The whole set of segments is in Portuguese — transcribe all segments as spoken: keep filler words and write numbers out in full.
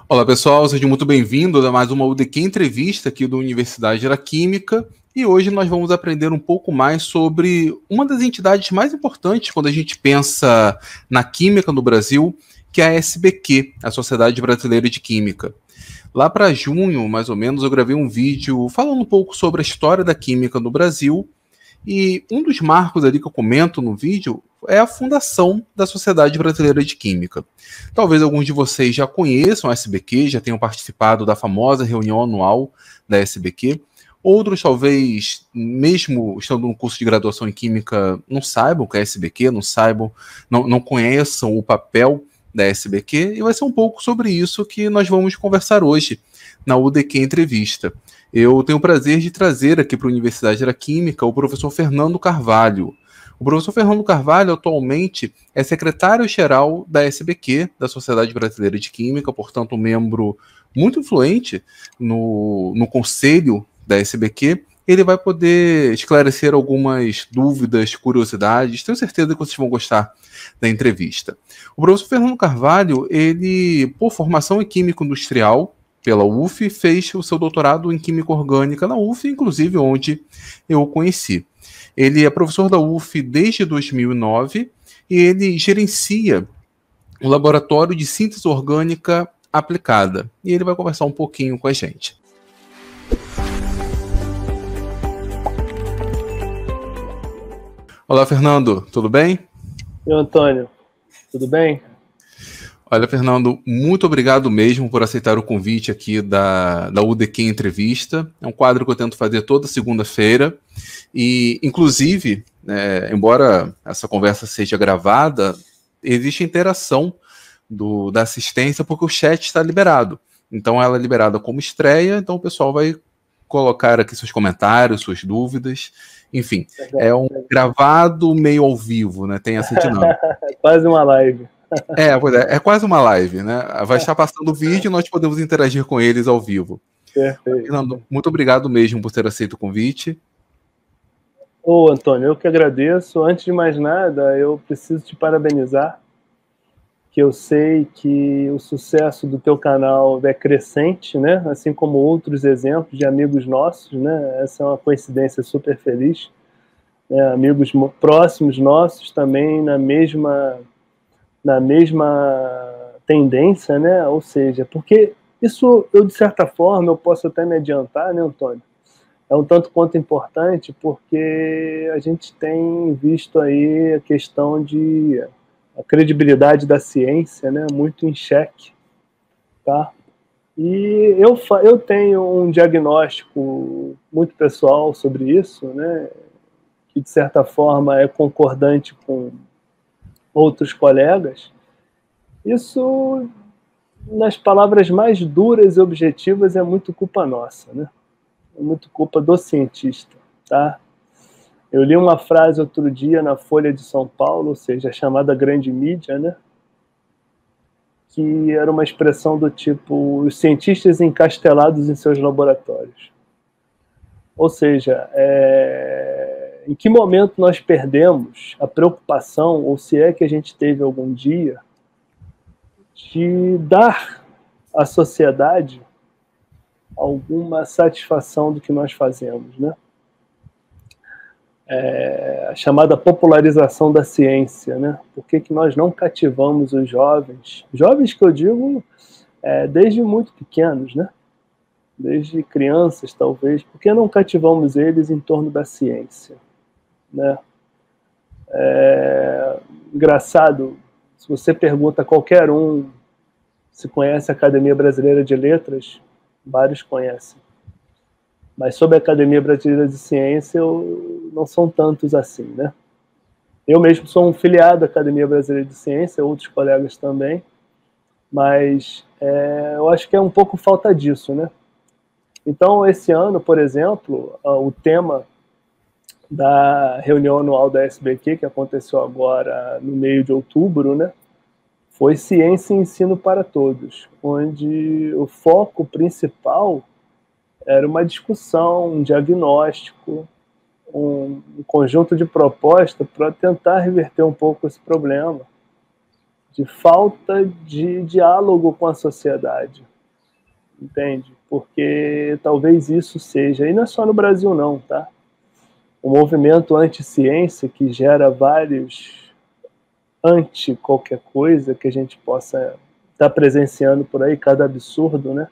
Olá pessoal, sejam muito bem-vindos a mais uma U D Q Entrevista aqui da Universidade da Química, e hoje nós vamos aprender um pouco mais sobre uma das entidades mais importantes quando a gente pensa na química no Brasil, que é a S B Q, a Sociedade Brasileira de Química. Lá para junho, mais ou menos, eu gravei um vídeo falando um pouco sobre a história da química no Brasil, e um dos marcos ali que eu comento no vídeo é a fundação da Sociedade Brasileira de Química. Talvez alguns de vocês já conheçam a S B Q, já tenham participado da famosa reunião anual da S B Q. Outros, talvez, mesmo estando no curso de graduação em Química, não saibam o que é a S B Q, não saibam, não, não conheçam o papel da S B Q, e vai ser um pouco sobre isso que nós vamos conversar hoje na U D Q Entrevista. Eu tenho o prazer de trazer aqui para a Universidade da Química o professor Fernando Carvalho. O professor Fernando Carvalho, atualmente, é secretário-geral da S B Q, da Sociedade Brasileira de Química, portanto, um membro muito influente no, no conselho da S B Q. Ele vai poder esclarecer algumas dúvidas, curiosidades. Tenho certeza que vocês vão gostar da entrevista. O professor Fernando Carvalho, ele, por formação em Química Industrial, pela U F, fez o seu doutorado em Química Orgânica na U F, inclusive onde eu o conheci. Ele é professor da U F desde dois mil e nove e ele gerencia o Laboratório de Síntese Orgânica Aplicada. E ele vai conversar um pouquinho com a gente. Olá, Fernando, tudo bem? E Antônio, tudo bem? Olha, Fernando, muito obrigado mesmo por aceitar o convite aqui da, da U D Q Entrevista. É um quadro que eu tento fazer toda segunda-feira e, inclusive, é, embora essa conversa seja gravada, existe interação do, da assistência porque o chat está liberado. Então, ela é liberada como estreia, então o pessoal vai colocar aqui seus comentários, suas dúvidas. Enfim, é um gravado meio ao vivo, né? Tem essa dinâmica. Quase uma live. É, pois é, é quase uma live, né? Vai estar passando o vídeo e nós podemos interagir com eles ao vivo. Perfeito. Fernando, muito obrigado mesmo por ter aceito o convite. Ô, Antônio, eu que agradeço. Antes de mais nada, eu preciso te parabenizar, que eu sei que o sucesso do teu canal é crescente, né? Assim como outros exemplos de amigos nossos, né? Essa é uma coincidência super feliz. É, amigos próximos nossos também na mesma... na mesma tendência, né? Ou seja, porque isso, eu de certa forma, eu posso até me adiantar, né, Antônio? É um tanto quanto importante, porque a gente tem visto aí a questão de a credibilidade da ciência, né, muito em xeque, tá? E eu, eu tenho um diagnóstico muito pessoal sobre isso, né, que de certa forma é concordante com outros colegas. Isso, nas palavras mais duras e objetivas, é muito culpa nossa, né? É muito culpa do cientista, tá? Eu li uma frase outro dia na Folha de São Paulo, ou seja, a chamada grande mídia, né? Que era uma expressão do tipo, os cientistas encastelados em seus laboratórios. Ou seja, é... em que momento nós perdemos a preocupação, ou se é que a gente teve algum dia, de dar à sociedade alguma satisfação do que nós fazemos, né? É, a chamada popularização da ciência, né? Por que que nós não cativamos os jovens? Jovens que eu digo é, desde muito pequenos, né? Desde crianças, talvez. Por que não cativamos eles em torno da ciência, né? É, engraçado, se você pergunta a qualquer um se conhece a Academia Brasileira de Letras, vários conhecem. Mas sobre a Academia Brasileira de Ciência, eu, não são tantos assim, né? Eu mesmo sou um filiado à Academia Brasileira de Ciência, outros colegas também, mas é, eu acho que é um pouco falta disso, né? Então, esse ano, por exemplo, o tema da reunião anual da S B Q, que aconteceu agora no meio de outubro, né, foi Ciência e Ensino para Todos, onde o foco principal era uma discussão, um diagnóstico, um, um conjunto de propostas para tentar reverter um pouco esse problema de falta de diálogo com a sociedade, entende? Porque talvez isso seja, e não é só no Brasil não, tá? O movimento anti-ciência que gera vários anti qualquer coisa que a gente possa estar presenciando por aí, cada absurdo, né?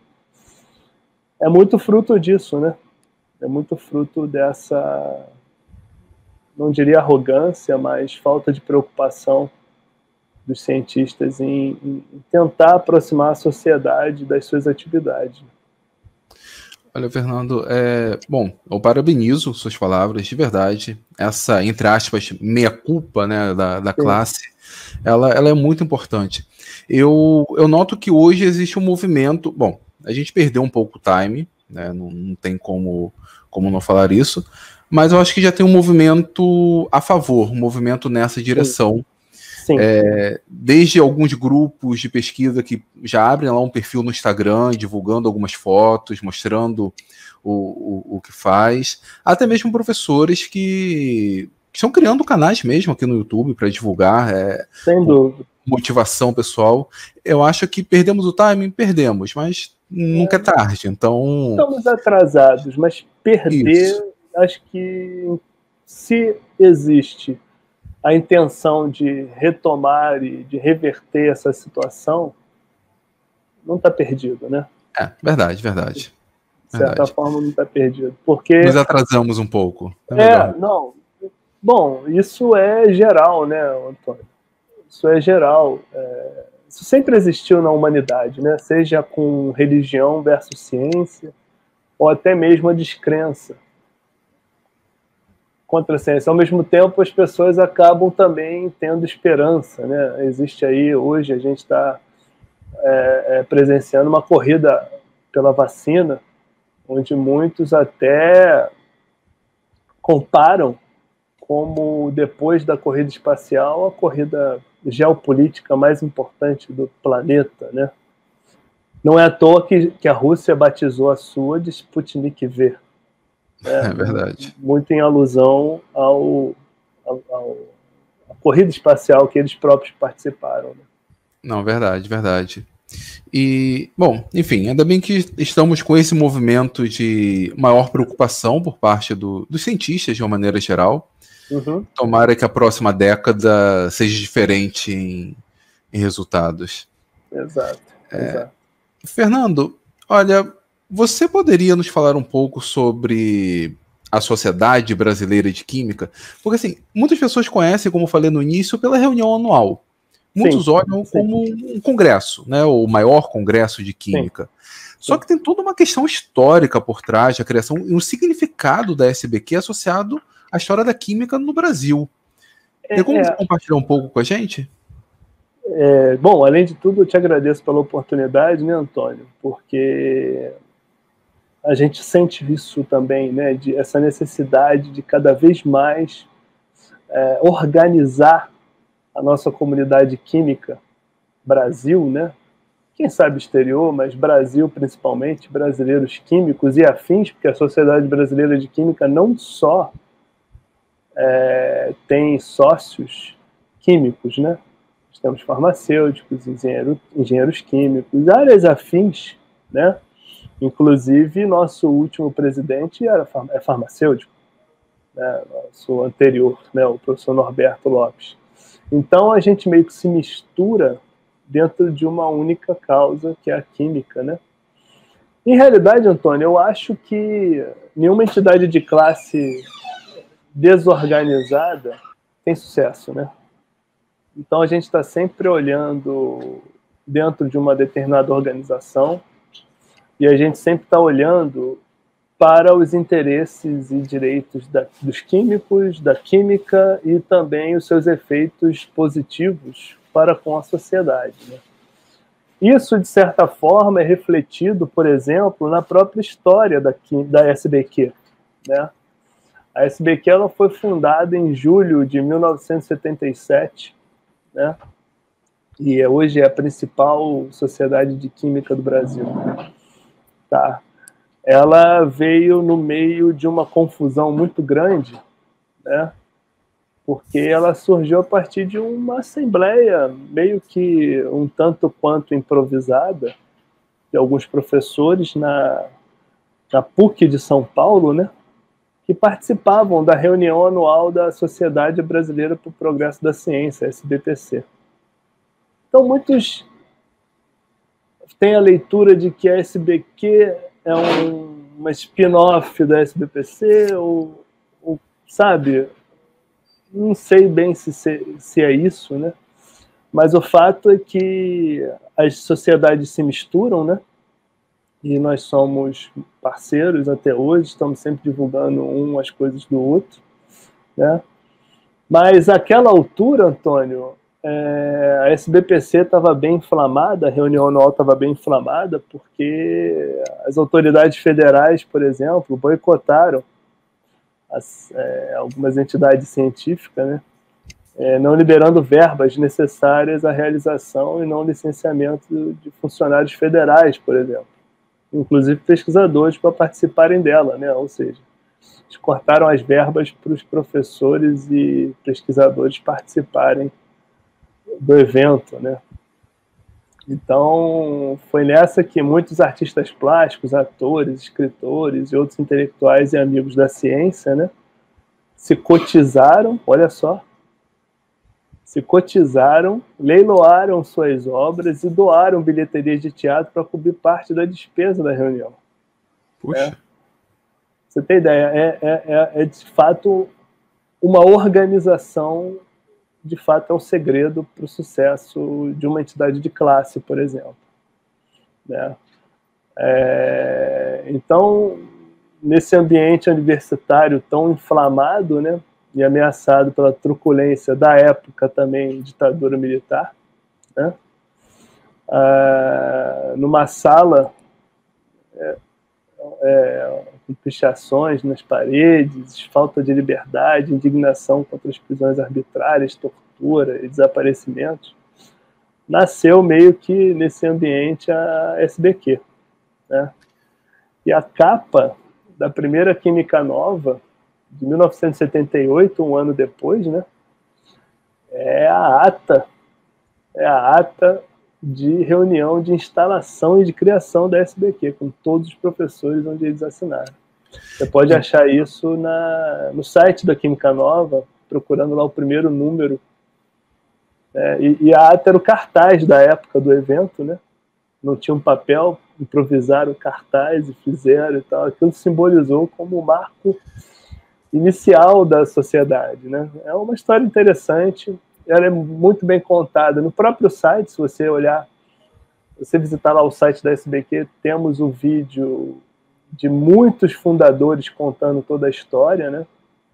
É muito fruto disso, né? É muito fruto dessa, não diria arrogância, mas falta de preocupação dos cientistas em, em tentar aproximar a sociedade das suas atividades. Olha, Fernando, é... bom, eu parabenizo suas palavras, de verdade. Essa, entre aspas, meia-culpa, né, da, da classe, ela, ela é muito importante. Eu, eu noto que hoje existe um movimento... Bom, a gente perdeu um pouco o time, né, não, não tem como, como não falar isso, mas eu acho que já tem um movimento a favor, um movimento nessa direção. Sim. É, desde alguns grupos de pesquisa que já abrem lá um perfil no Instagram, divulgando algumas fotos, mostrando o, o, o que faz, até mesmo professores que, que estão criando canais mesmo aqui no YouTube para divulgar, é, sem dúvida, motivação pessoal. Eu acho que perdemos o timing, perdemos, mas nunca é tarde, então... Estamos atrasados, mas perder, Isso. Acho que se existe a intenção de retomar e de reverter essa situação, não está perdido, né? É, verdade, verdade. De certa verdade. forma, não está perdido. Porque... Nos atrasamos um pouco. É, é não. Bom, isso é geral, né, Antônio? Isso é geral. É... Isso sempre existiu na humanidade, né? Seja com religião versus ciência, ou até mesmo a descrença contra a ciência. Ao mesmo tempo, as pessoas acabam também tendo esperança, né? Existe aí, hoje, a gente está é, é, presenciando uma corrida pela vacina, onde muitos até comparam como, depois da corrida espacial, a corrida geopolítica mais importante do planeta, né? Não é à toa que, que a Rússia batizou a sua de Sputnik V. É, é verdade. Muito em alusão ao, ao, ao à corrida espacial que eles próprios participaram. Né? Não, verdade, verdade. E, bom, enfim, ainda bem que estamos com esse movimento de maior preocupação por parte do, dos cientistas, de uma maneira geral. Uhum. Tomara que a próxima década seja diferente em, em resultados. Exato, é, exato. Fernando, olha, você poderia nos falar um pouco sobre a Sociedade Brasileira de Química? Porque, assim, muitas pessoas conhecem, como eu falei no início, pela reunião anual. Muitos sim, olham sim. como um congresso, né, o maior congresso de química. Sim. Só que tem toda uma questão histórica por trás da criação e um significado da S B Q associado à história da química no Brasil. Tem como é, você compartilhar um pouco com a gente? É, bom, além de tudo, eu te agradeço pela oportunidade, né, Antônio? Porque a gente sente isso também, né, de essa necessidade de cada vez mais é, organizar a nossa comunidade química, Brasil, né? Quem sabe exterior, mas Brasil principalmente, brasileiros químicos e afins, porque a Sociedade Brasileira de Química não só é, tem sócios químicos, né? Temos farmacêuticos, engenheiro, engenheiros químicos, áreas afins, né? Inclusive, nosso último presidente era, é farmacêutico, né? Nosso anterior, né? O professor Norberto Lopes. Então, a gente meio que se mistura dentro de uma única causa, que é a química, né? Em realidade, Antônio, eu acho que nenhuma entidade de classe desorganizada tem sucesso, né? Então, a gente está sempre olhando dentro de uma determinada organização e a gente sempre está olhando para os interesses e direitos da, dos químicos, da química e também os seus efeitos positivos para com a sociedade. Né? Isso, de certa forma, é refletido, por exemplo, na própria história da, da S B Q. Né? A S B Q ela foi fundada em julho de mil novecentos e setenta e sete, né? E hoje é a principal sociedade de química do Brasil. Tá? Ela veio no meio de uma confusão muito grande, né? Porque ela surgiu a partir de uma assembleia meio que um tanto quanto improvisada de alguns professores na, na PUC de São Paulo, né, que participavam da reunião anual da Sociedade Brasileira para o Progresso da Ciência, S B P C. Então, muitos têm a leitura de que a S B Q é um, uma spin-off da S B P C, ou, ou, sabe, não sei bem se, se, se é isso, né? Mas o fato é que as sociedades se misturam, né? E nós somos parceiros até hoje, estamos sempre divulgando um as coisas do outro, né? Mas àquela altura, Antônio, é, a S B P C estava bem inflamada, a reunião anual estava bem inflamada, porque as autoridades federais, por exemplo, boicotaram as, é, algumas entidades científicas, né? É, não liberando verbas necessárias à realização e não licenciamento de funcionários federais, por exemplo. Inclusive pesquisadores para participarem dela, né? Ou seja, eles cortaram as verbas para os professores e pesquisadores participarem do evento, né? Então, foi nessa que muitos artistas plásticos, atores, escritores e outros intelectuais e amigos da ciência, né, se cotizaram, olha só, se cotizaram, leiloaram suas obras e doaram bilheterias de teatro para cobrir parte da despesa da reunião. Puxa. É. Você tem ideia? É, é, é, é, de fato, uma organização, de fato, é um segredo para o sucesso de uma entidade de classe, por exemplo. Né? É, então, nesse ambiente universitário tão inflamado, né, e ameaçado pela truculência da época também, ditadura militar, né? Ah, numa sala é, é, com pichações nas paredes, falta de liberdade, indignação contra as prisões arbitrárias, tortura e desaparecimentos, nasceu meio que nesse ambiente a S B Q, né? E a capa da primeira Química Nova, de mil novecentos e setenta e oito, um ano depois, né, é a ata, é a ata de reunião de instalação e de criação da S B Q, com todos os professores onde eles assinaram. Você pode achar isso na, no site da Química Nova, procurando lá o primeiro número. É, e, e a ata era o cartaz da época do evento, né? Não tinha um papel, improvisaram o cartaz e fizeram e tal. Aquilo simbolizou como o marco inicial da sociedade, né? É uma história interessante, ela é muito bem contada. No próprio site, se você olhar, você visitar lá o site da S B Q, temos o vídeo de muitos fundadores contando toda a história, né?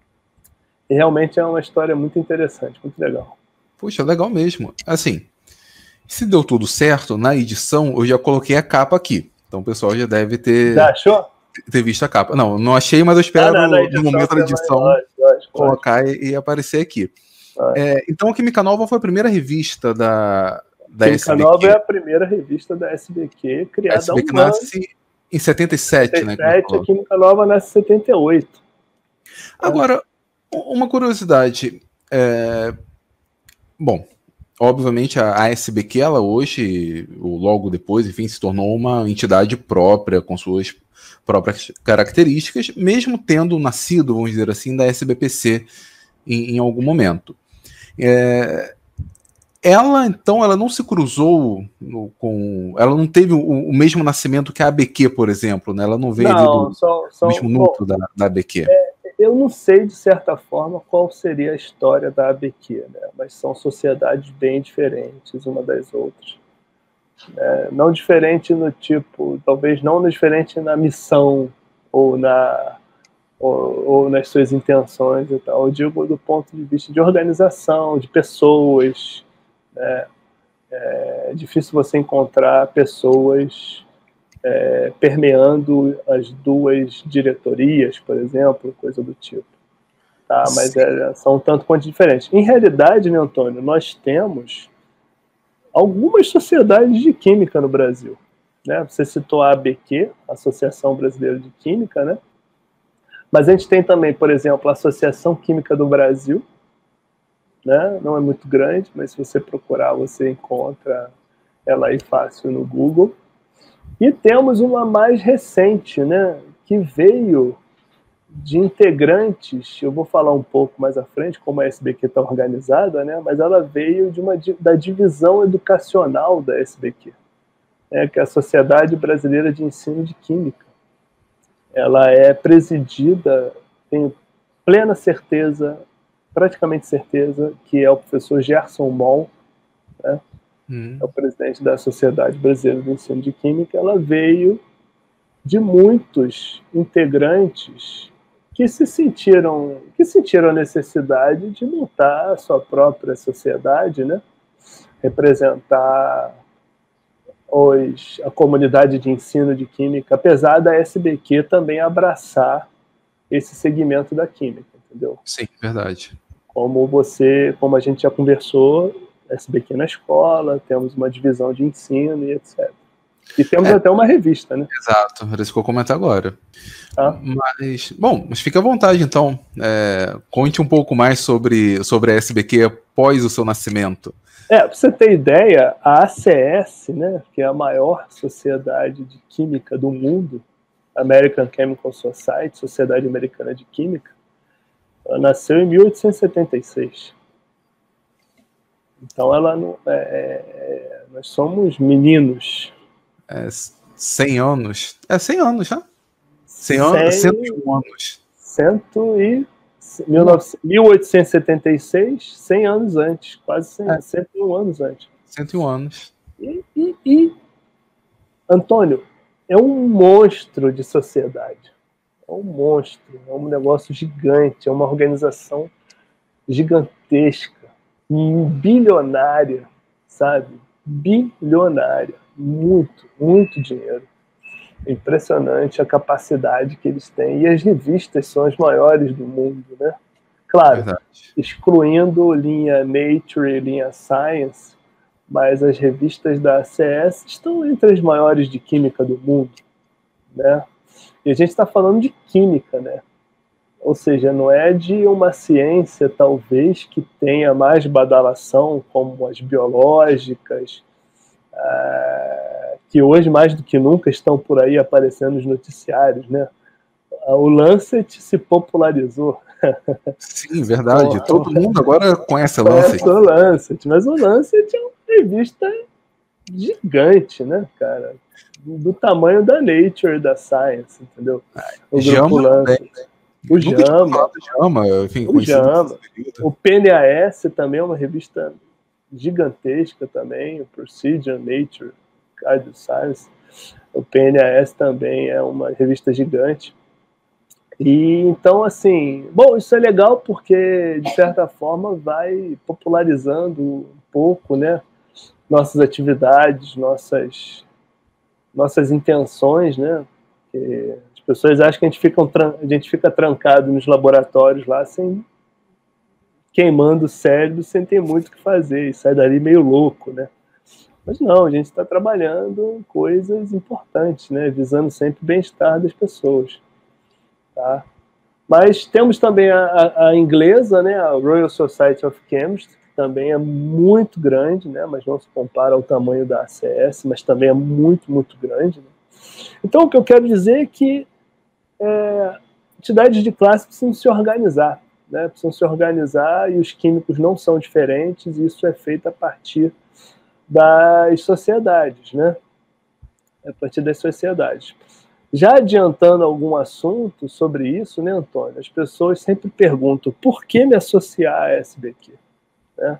E realmente é uma história muito interessante, muito legal. Puxa, legal mesmo. Assim, se deu tudo certo, na edição eu já coloquei a capa aqui. Então o pessoal já deve ter... Já achou? Ter visto a capa. Não, não achei, mas eu espero ah, não, edição, no momento da edição lógico, lógico, colocar lógico. E, e aparecer aqui. É, então a Química Nova foi a primeira revista da, da Química S B Q. Química Nova é a primeira revista da S B Q, criada a S B Q há um nasce ano. Em setenta e sete, setenta e sete, né? A Química Nova nasce em setenta e oito. Agora, é. uma curiosidade. É... Bom, obviamente a, a S B Q, ela hoje, ou logo depois, enfim, se tornou uma entidade própria, com suas próprias características, mesmo tendo nascido, vamos dizer assim, da S B P C em, em algum momento. É, ela, então, ela não se cruzou no, com... Ela não teve o, o mesmo nascimento que a A B Q, por exemplo, né? Ela não veio não, do são, são, mesmo núcleo bom, da, da A B Q. É, eu não sei, de certa forma, qual seria a história da A B Q, né? Mas são sociedades bem diferentes uma das outras. É, não diferente no tipo, talvez não diferente na missão ou, na, ou, ou nas suas intenções e tal. Eu digo do ponto de vista de organização, de pessoas. Né? É difícil você encontrar pessoas é, permeando as duas diretorias, por exemplo, coisa do tipo. Tá? Mas é, são um tanto quanto diferentes. Em realidade, né, Antônio, nós temos algumas sociedades de química no Brasil. Né? Você citou a A B Q, Associação Brasileira de Química, né? Mas a gente tem também, por exemplo, a Associação Química do Brasil, né? Não é muito grande, mas se você procurar, você encontra ela aí fácil no Google. E temos uma mais recente, né, que veio de integrantes, eu vou falar um pouco mais à frente como a S B Q está organizada, né, mas ela veio de uma, da divisão educacional da S B Q, né, que é a Sociedade Brasileira de Ensino de Química. Ela é presidida, tenho plena certeza, praticamente certeza, que é o professor Gerson Moll, né, hum. é o presidente da Sociedade Brasileira de Ensino de Química. Ela veio de muitos integrantes que se sentiram, que sentiram a necessidade de montar a sua própria sociedade, né? Representar os, a comunidade de ensino de química, apesar da S B Q também abraçar esse segmento da química, entendeu? Sim, verdade. Como você, como a gente já conversou, S B Q na escola, temos uma divisão de ensino e etcétera. E temos é, até uma revista, né? Exato, era isso que eu comento agora. Ah. Mas, bom, mas fica à vontade, então. É, conte um pouco mais sobre, sobre a S B Q após o seu nascimento. É, para você ter ideia, a A C S, né, que é a maior sociedade de química do mundo, American Chemical Society, Sociedade Americana de Química, ela nasceu em mil oitocentos e setenta e seis. Então, ela não, é, é, nós somos meninos. É, cem anos. É cem anos, já? cem anos, cento e um anos. Cento e... mil oitocentos e setenta e seis, cem anos antes, quase cem, é. cento e um anos antes. cento e um anos. E, e, e, Antônio, é um monstro de sociedade. É um monstro, é um negócio gigante, é uma organização gigantesca, bilionária, sabe? Bilionária. Muito, muito dinheiro. É impressionante a capacidade que eles têm. E as revistas são as maiores do mundo, né? Claro, verdade, excluindo linha Nature e linha Science, mas as revistas da A C S estão entre as maiores de química do mundo, né? E a gente está falando de química, né? Ou seja, não é de uma ciência, talvez, que tenha mais badalação, como as biológicas, ah, que hoje, mais do que nunca, estão por aí aparecendo nos noticiários, né? O Lancet se popularizou. Sim, verdade. Bom, Todo mundo agora conhece o Lancet. Lancet. o Lancet. Mas o Lancet é uma revista gigante, né, cara? Do tamanho da Nature, da Science, entendeu? O grupo Lancet. O JAMA. JAMA, enfim, o JAMA. O P N A S também é uma revista gigantesca também. O Procedure, Nature, Cardio Science. O P N A S também é uma revista gigante. E então, assim, bom, isso é legal porque, de certa forma, vai popularizando um pouco, né, nossas atividades, nossas, nossas intenções, né, porque as pessoas acham que a gente, fica, a gente fica trancado nos laboratórios lá, sem, queimando o cérebro, sem ter muito o que fazer, e sai dali meio louco, né. Mas não, a gente está trabalhando em coisas importantes, né, visando sempre o bem-estar das pessoas. Tá? Mas temos também a, a, a inglesa, né, a Royal Society of Chemistry, que também é muito grande, né, mas não se compara ao tamanho da A C S, mas também é muito, muito grande. Né? Então, o que eu quero dizer é que é, entidades de classe precisam se organizar, né, precisam se organizar e os químicos não são diferentes, e isso é feito a partir das sociedades, né, a partir das sociedades. Já adiantando algum assunto sobre isso, né, Antônio? As pessoas sempre perguntam por que me associar à S B Q? Né?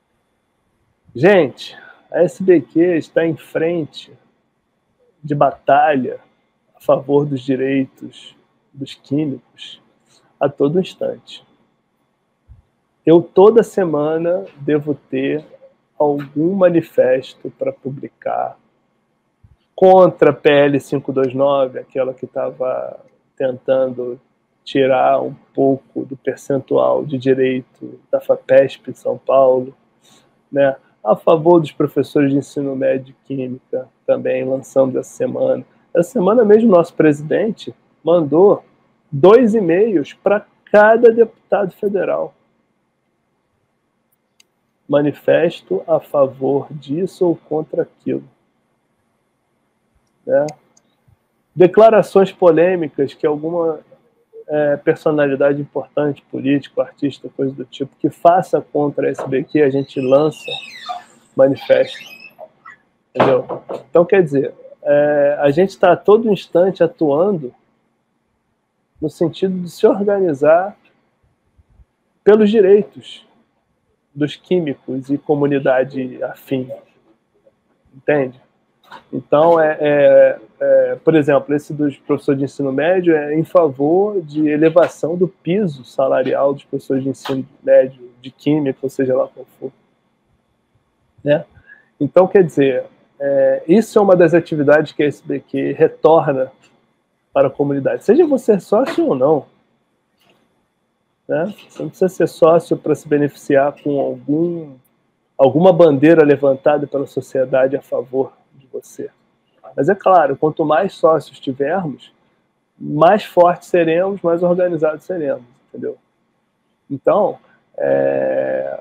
Gente, a S B Q está em frente de batalha a favor dos direitos dos químicos a todo instante. Eu, toda semana, devo ter algum manifesto para publicar contra a P L quinhentos e vinte e nove, aquela que estava tentando tirar um pouco do percentual de direito da FAPESP de São Paulo, né? A favor dos professores de ensino médio de química, também lançando essa semana. Essa semana mesmo, nosso presidente mandou dois e-mails para cada deputado federal. Manifesto a favor disso ou contra aquilo. né? Declarações polêmicas que alguma é, personalidade importante, político, artista, coisa do tipo, que faça contra a S B Q, a gente lança manifesto. Entendeu? Então, quer dizer, é, a gente está a todo instante atuando no sentido de se organizar pelos direitos dos químicos e comunidade afim. Entende? Então, é, é, é, por exemplo, esse dos professores de ensino médio é em favor de elevação do piso salarial dos professores de ensino médio, de química, ou seja lá qual for. Né? Então, quer dizer, é, isso é uma das atividades que a S B Q retorna para a comunidade, seja você sócio ou não. Né? Você não precisa ser sócio para se beneficiar com algum, alguma bandeira levantada pela sociedade a favor de você. Mas é claro, quanto mais sócios tivermos, mais fortes seremos, mais organizados seremos, entendeu? Então, é...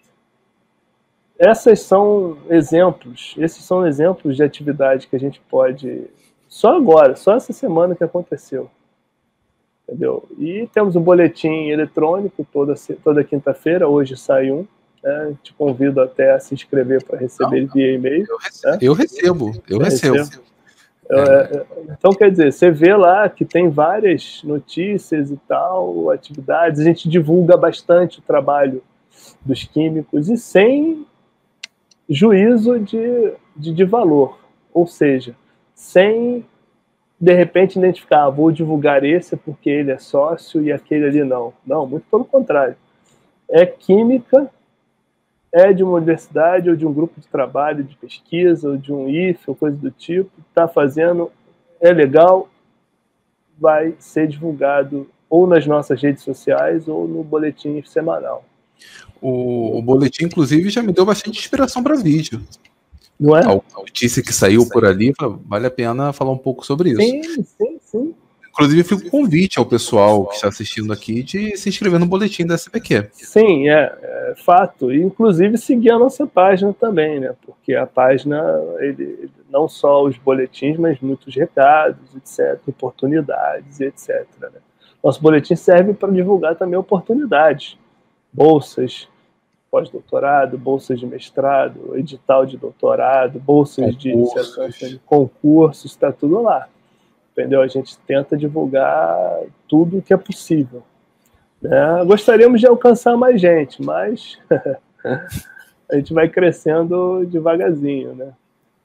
essas são exemplos, esses são exemplos de atividade que a gente pode, só agora, só essa semana que aconteceu, entendeu? E temos um boletim eletrônico toda, toda quinta-feira, hoje sai um, né? Te convido até a se inscrever para receber Não, via e-mail. Eu recebo, né? eu recebo. Eu recebo. recebo. É. Então, quer dizer, você vê lá que tem várias notícias e tal, atividades, a gente divulga bastante o trabalho dos químicos e sem juízo de, de, de valor, ou seja, sem de repente identificar, ah, vou divulgar esse porque ele é sócio e aquele ali não. Não, muito pelo contrário. É química, é de uma universidade ou de um grupo de trabalho, de pesquisa, ou de um I F, ou coisa do tipo, está fazendo, é legal, vai ser divulgado ou nas nossas redes sociais ou no boletim semanal. O, o boletim, inclusive, já me deu bastante inspiração para vídeo. Não é? A notícia que saiu por ali, vale a pena falar um pouco sobre isso. Sim, sim, sim. Inclusive, fica um convite ao pessoal que está assistindo aqui de se inscrever no boletim da S B Q. Sim, é, é fato. E, inclusive, seguir a nossa página também, né? Porque a página, ele, não só os boletins, mas muitos recados, etcétera, oportunidades, etcétera. Né? Nosso boletim serve para divulgar também oportunidades. Bolsas, pós-doutorado, bolsas de mestrado, edital de doutorado, bolsas de iniciação, concursos, está tudo lá. Entendeu? A gente tenta divulgar tudo o que é possível. Né? Gostaríamos de alcançar mais gente, mas a gente vai crescendo devagarzinho. Né?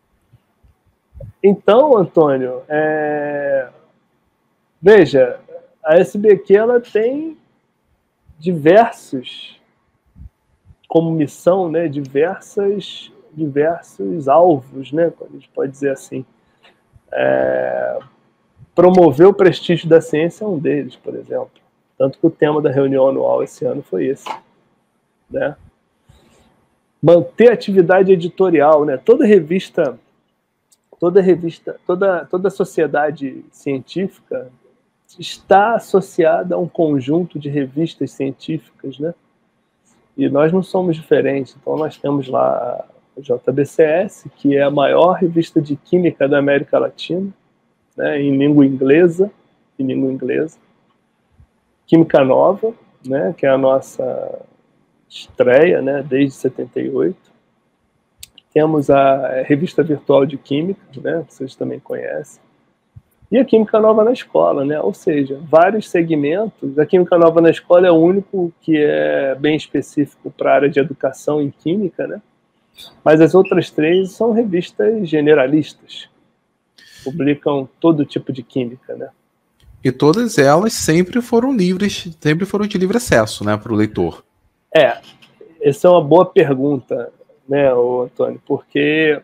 Então, Antônio, é... veja, a S B Q ela tem diversos, como missão, né, diversas, diversos alvos, né, a gente pode dizer assim. É... Promover o prestígio da ciência é um deles, por exemplo. Tanto que o tema da reunião anual esse ano foi esse. Né? Manter a atividade editorial. Né? Toda revista, toda revista, toda, toda sociedade científica está associada a um conjunto de revistas científicas. Né? E nós não somos diferentes. Então nós temos lá a J B C S, que é a maior revista de química da América Latina, né, em língua inglesa, em língua inglesa. Química Nova, né, que é a nossa estreia, né, desde setenta e oito. Temos a Revista Virtual de Química, né, que vocês também conhecem. E a Química Nova na Escola, né, ou seja, vários segmentos. A Química Nova na Escola é o único que é bem específico para a área de educação em Química, né, mas as outras três são revistas generalistas. Publicam todo tipo de química, né? E todas elas sempre foram livres, sempre foram de livre acesso, né, para o leitor. É, essa é uma boa pergunta, né, Antônio, porque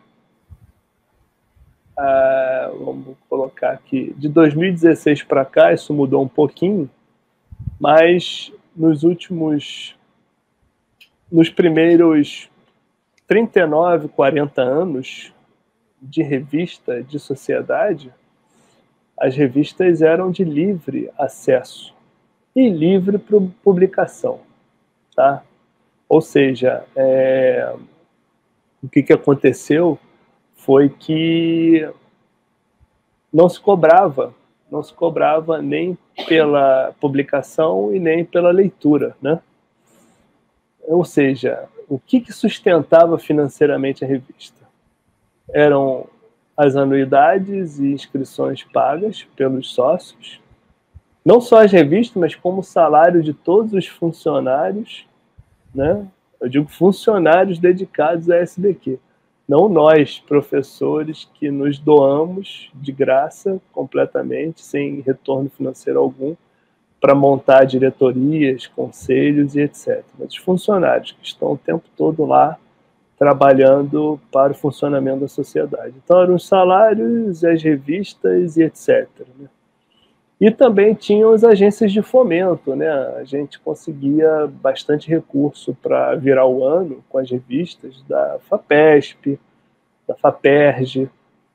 ah, vamos colocar aqui, de dois mil e dezesseis para cá isso mudou um pouquinho, mas nos últimos, nos primeiros trinta e nove, quarenta anos de revista, de sociedade, as revistas eram de livre acesso e livre publicação, tá? Ou seja, é, o que, que aconteceu foi que não se cobrava, não se cobrava nem pela publicação e nem pela leitura, né? Ou seja, o que, que sustentava financeiramente a revista? Eram as anuidades e inscrições pagas pelos sócios, não só as revistas, mas como o salário de todos os funcionários, né? Eu digo funcionários dedicados à S B Q, não nós, professores, que nos doamos de graça, completamente, sem retorno financeiro algum, para montar diretorias, conselhos e etcétera. Mas os funcionários que estão o tempo todo lá trabalhando para o funcionamento da sociedade. Então, eram os salários, as revistas e etcétera, né? E também tinham as agências de fomento, né? A gente conseguia bastante recurso para virar o ano com as revistas da FAPESP, da FAPERJ,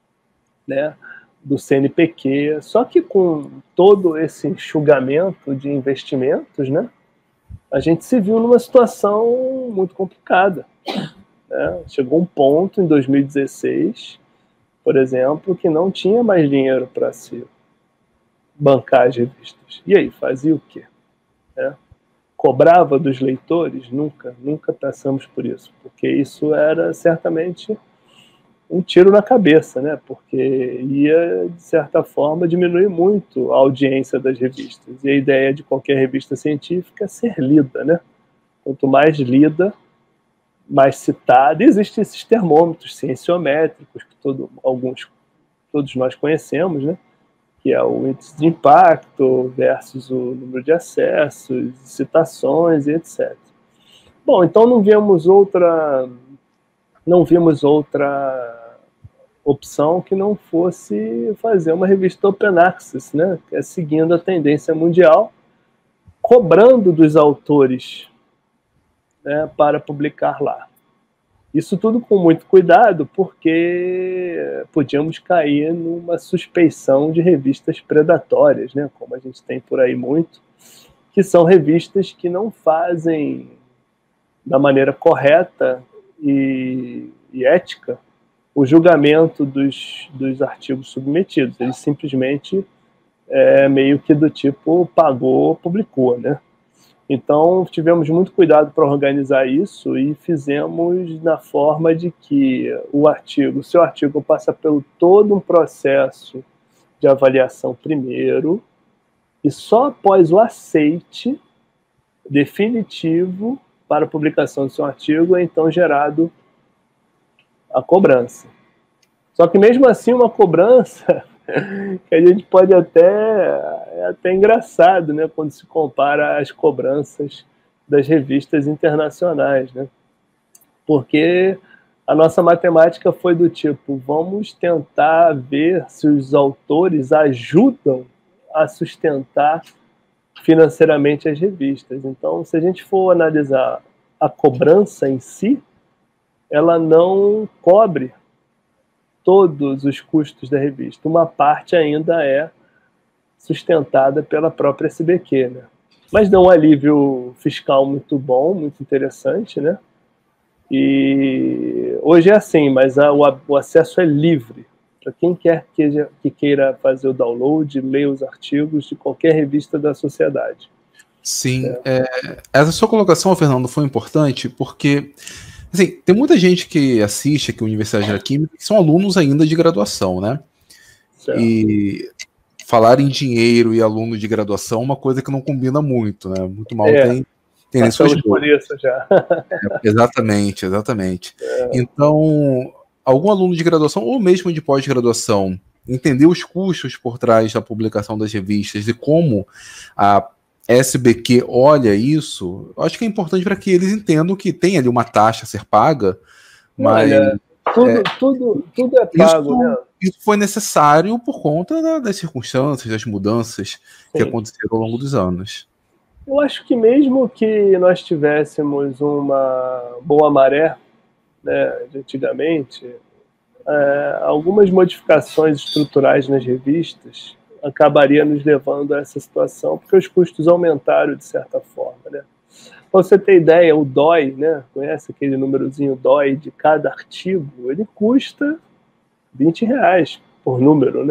né? Do C N P Q, só que com todo esse enxugamento de investimentos, né, a gente se viu numa situação muito complicada, né? Chegou um ponto em dois mil e dezesseis, por exemplo, que não tinha mais dinheiro para se bancar as revistas. E aí, fazia o quê? É. Cobrava dos leitores? Nunca, nunca passamos por isso, porque isso era certamente um tiro na cabeça, né? Porque ia, de certa forma, diminuir muito a audiência das revistas. E a ideia de qualquer revista científica é ser lida, né? Quanto mais lida, mais citada. Existem esses termômetros cienciométricos, que todo, alguns, todos nós conhecemos, né? Que é o índice de impacto versus o número de acessos, citações e etcétera. Bom, então não vimos outra... não vimos outra opção que não fosse fazer uma revista Open Access, né? Que é seguindo a tendência mundial, cobrando dos autores, né, para publicar lá. Isso tudo com muito cuidado, porque podíamos cair numa suspeição de revistas predatórias, né, como a gente tem por aí muito, que são revistas que não fazem da maneira correta e, e ética o julgamento dos, dos artigos submetidos. Eles simplesmente, é, meio que do tipo, pagou, publicou, né? Então, tivemos muito cuidado para organizar isso e fizemos na forma de que o artigo, o seu artigo passa pelo todo um processo de avaliação primeiro, e só após o aceite definitivo para a publicação do seu artigo é então gerado a cobrança. Só que mesmo assim uma cobrança que a gente pode até, é até engraçado, né, quando se compara às cobranças das revistas internacionais, né? Porque a nossa matemática foi do tipo, vamos tentar ver se os autores ajudam a sustentar financeiramente as revistas. Então, se a gente for analisar a cobrança em si, ela não cobre todos os custos da revista. Uma parte ainda é sustentada pela própria S B Q, né? Mas dá um alívio fiscal muito bom, muito interessante, né? E hoje é assim, mas a, o, o acesso é livre para quem quer que, que queira fazer o download, ler os artigos de qualquer revista da sociedade. Sim, é. É, essa sua colocação, Fernando, foi importante porque assim, tem muita gente que assiste aqui a Universidade da Química que são alunos ainda de graduação, né? Certo. E falar em dinheiro e aluno de graduação é uma coisa que não combina muito, né? Muito mal é, tem, tem nem suas por isso já. É, exatamente, exatamente. É. Então, algum aluno de graduação ou mesmo de pós-graduação entender os custos por trás da publicação das revistas e como a S B Q olha isso, eu acho que é importante para que eles entendam que tem ali uma taxa a ser paga, mas olha, tudo, é, tudo, tudo é pago, isso, né? Isso foi necessário por conta da, das circunstâncias, das mudanças Sim. que aconteceram ao longo dos anos. Eu acho que mesmo que nós tivéssemos uma boa maré, né, de antigamente, é, algumas modificações estruturais nas revistas acabaria nos levando a essa situação, porque os custos aumentaram de certa forma, né? Pra você ter ideia, o D O I, né? Conhece aquele númerozinho D O I de cada artigo? Ele custa vinte reais por número, né?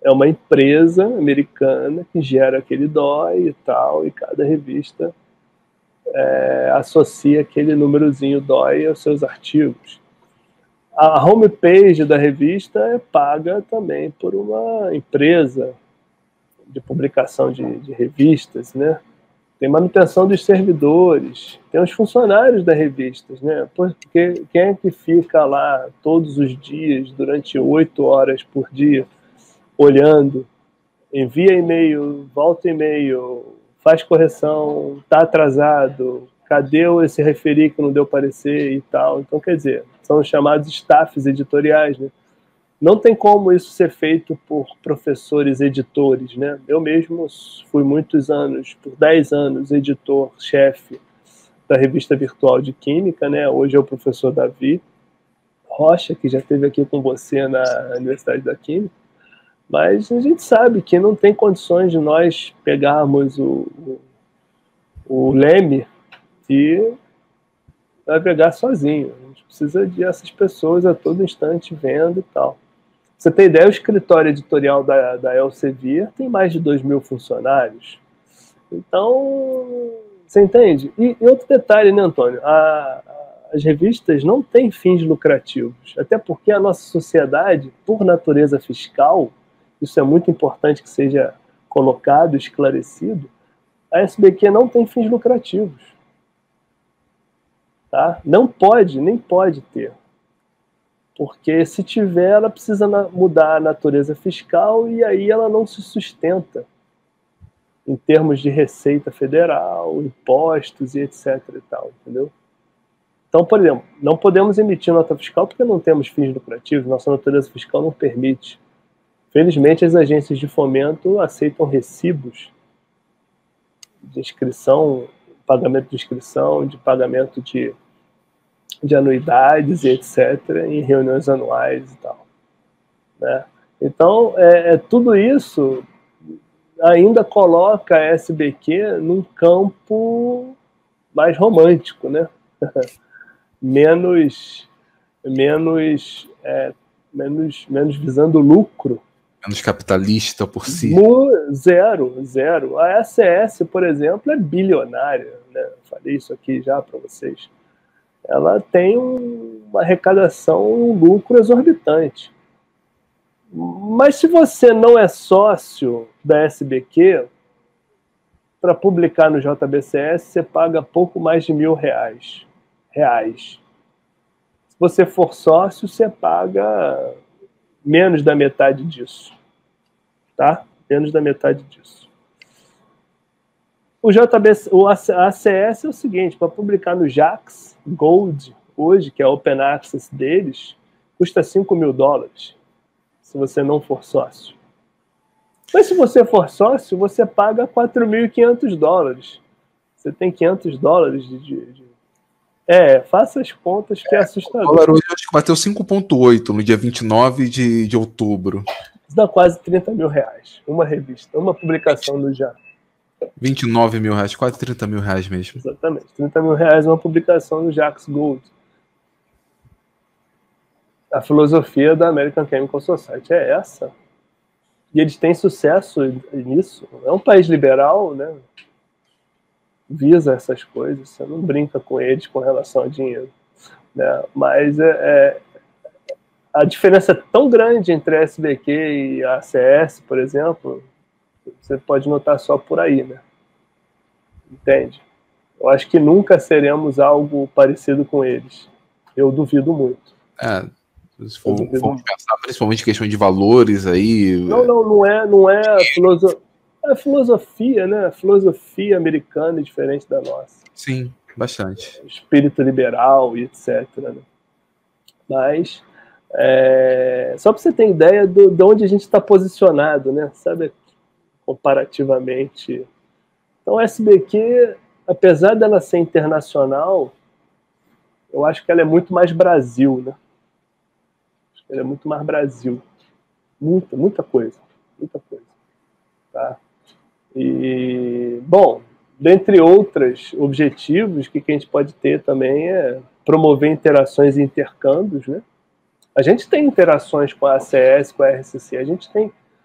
é uma empresa americana que gera aquele D O I e tal, e cada revista é, associa aquele númerozinho D O I aos seus artigos. A homepage da revista é paga também por uma empresa de publicação de, de revistas, né? Tem manutenção dos servidores, tem os funcionários das revistas, né? Porque quem é que fica lá todos os dias, durante oito horas por dia, olhando, envia e-mail, volta e-mail, faz correção, está atrasado, cadê esse referir que não deu parecer e tal? Então, quer dizer, são os chamados staffs editoriais, né? Não tem como isso ser feito por professores editores, né? Eu mesmo fui muitos anos, por dez anos, editor-chefe da revista virtual de Química, né? Hoje é o professor Davi Rocha, que já esteve aqui com você na Universidade da Química. Mas a gente sabe que não tem condições de nós pegarmos o, o, o leme e navegar sozinho. A gente precisa de essas pessoas a todo instante vendo e tal. Você tem ideia, o escritório editorial da, da Elsevier tem mais de dois mil funcionários. Então, você entende? E, e outro detalhe, né, Antônio? A, a, as revistas não têm fins lucrativos, até porque a nossa sociedade, por natureza fiscal, isso é muito importante que seja colocado, esclarecido, a S B Q não tem fins lucrativos. Tá? Não pode, nem pode ter. Porque se tiver, ela precisa mudar a natureza fiscal e aí ela não se sustenta em termos de receita federal, impostos e etc e tal, entendeu? Então, por exemplo, não podemos emitir nota fiscal porque não temos fins lucrativos, nossa natureza fiscal não permite. Felizmente, as agências de fomento aceitam recibos de inscrição, pagamento de inscrição, de pagamento de de anuidades e etcétera, em reuniões anuais e tal. Né? Então, é, é, tudo isso ainda coloca a S B Q num campo mais romântico, né? menos, menos, é, menos, menos visando lucro. Menos capitalista por si. Zero, zero. A S S, por exemplo, é bilionária. Né? Falei isso aqui já para vocês. Ela tem um, uma arrecadação, um lucro exorbitante. Mas se você não é sócio da S B Q, para publicar no J B C S, você paga pouco mais de mil reais. reais. Se você for sócio, você paga menos da metade disso. Tá? Menos da metade disso. O J B C, o A C S é o seguinte, para publicar no Jax Gold, hoje, que é Open Access deles, custa cinco mil dólares, se você não for sócio. Mas se você for sócio, você paga quatro mil e quinhentos dólares. Você tem quinhentos dólares de... de, de... É, faça as contas que é, é assustador. O dólar hoje acho que bateu cinco vírgula oito no dia vinte e nove de, de outubro. Isso dá quase trinta mil reais. Uma revista, uma publicação no Jax. vinte e nove mil reais, quase trinta mil reais mesmo. Exatamente, trinta mil reais uma publicação no Jax Gold. A filosofia da American Chemical Society é essa. E eles têm sucesso nisso. É um país liberal, né? Visa essas coisas, você não brinca com eles com relação a dinheiro. Né? Mas é, é, a diferença é tão grande entre a S B Q e a A C S, por exemplo, você pode notar só por aí, né? Entende? Eu acho que nunca seremos algo parecido com eles. Eu duvido muito. É, se for, for pensar principalmente em questão de valores aí... Não, não, não é, não é a filosofia, é a filosofia, né? A filosofia americana é diferente da nossa. Sim, bastante. O espírito liberal e etcétera. Né? Mas, é, só para você ter ideia do, de onde a gente está posicionado, né? Sabe, comparativamente. Então, a S B Q, apesar dela ser internacional, eu acho que ela é muito mais Brasil, né? Acho que ela é muito mais Brasil. Muita, muita coisa. Muita coisa. Tá? E, bom, dentre outros objetivos, que, que a gente pode ter também é promover interações e intercâmbios, né? A gente tem interações com a A C S, com a R C C, a gente tem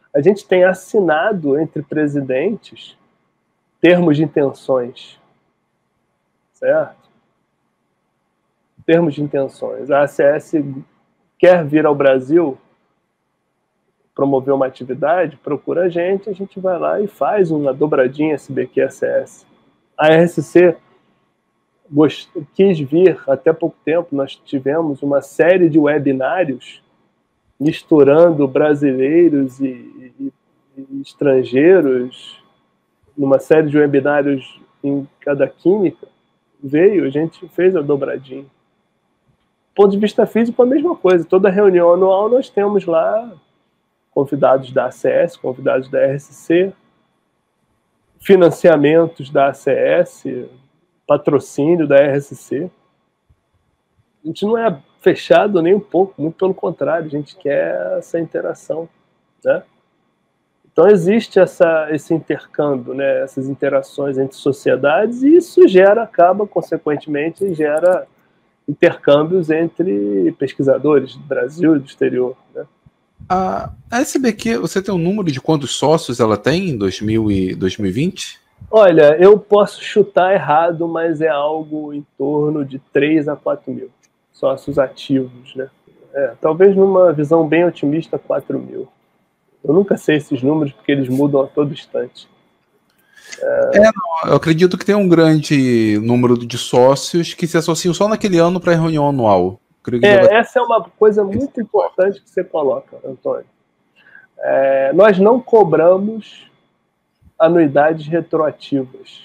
A gente tem assinado entre presidentes termos de intenções, certo? Termos de intenções. A A C S quer vir ao Brasil promover uma atividade, procura a gente, a gente vai lá e faz uma dobradinha S B Q A C S. A R S C gost... quis vir, até pouco tempo, nós tivemos uma série de webinários misturando brasileiros e, e, e estrangeiros, numa série de webinários em cada química, veio, a gente fez a dobradinha. Do ponto de vista físico, a mesma coisa. Toda reunião anual nós temos lá convidados da A C S, convidados da R S C, financiamentos da A C S, patrocínio da R S C. A gente não é fechado nem um pouco, muito pelo contrário, a gente quer essa interação, né? Então existe essa, esse intercâmbio, né, essas interações entre sociedades, e isso gera, acaba, consequentemente, gera intercâmbios entre pesquisadores do Brasil e do exterior, né? A S B Q, você tem um número de quantos sócios ela tem em dois mil e dois mil e vinte? Olha, eu posso chutar errado, mas é algo em torno de três a quatro mil sócios ativos, né? É, talvez numa visão bem otimista, quatro mil. Eu nunca sei esses números porque eles mudam a todo instante. É, é não, eu acredito que tem um grande número de sócios que se associam só naquele ano para a reunião anual. É, vai... Essa é uma coisa muito importante que você coloca, Antônio. É, nós não cobramos anuidades retroativas.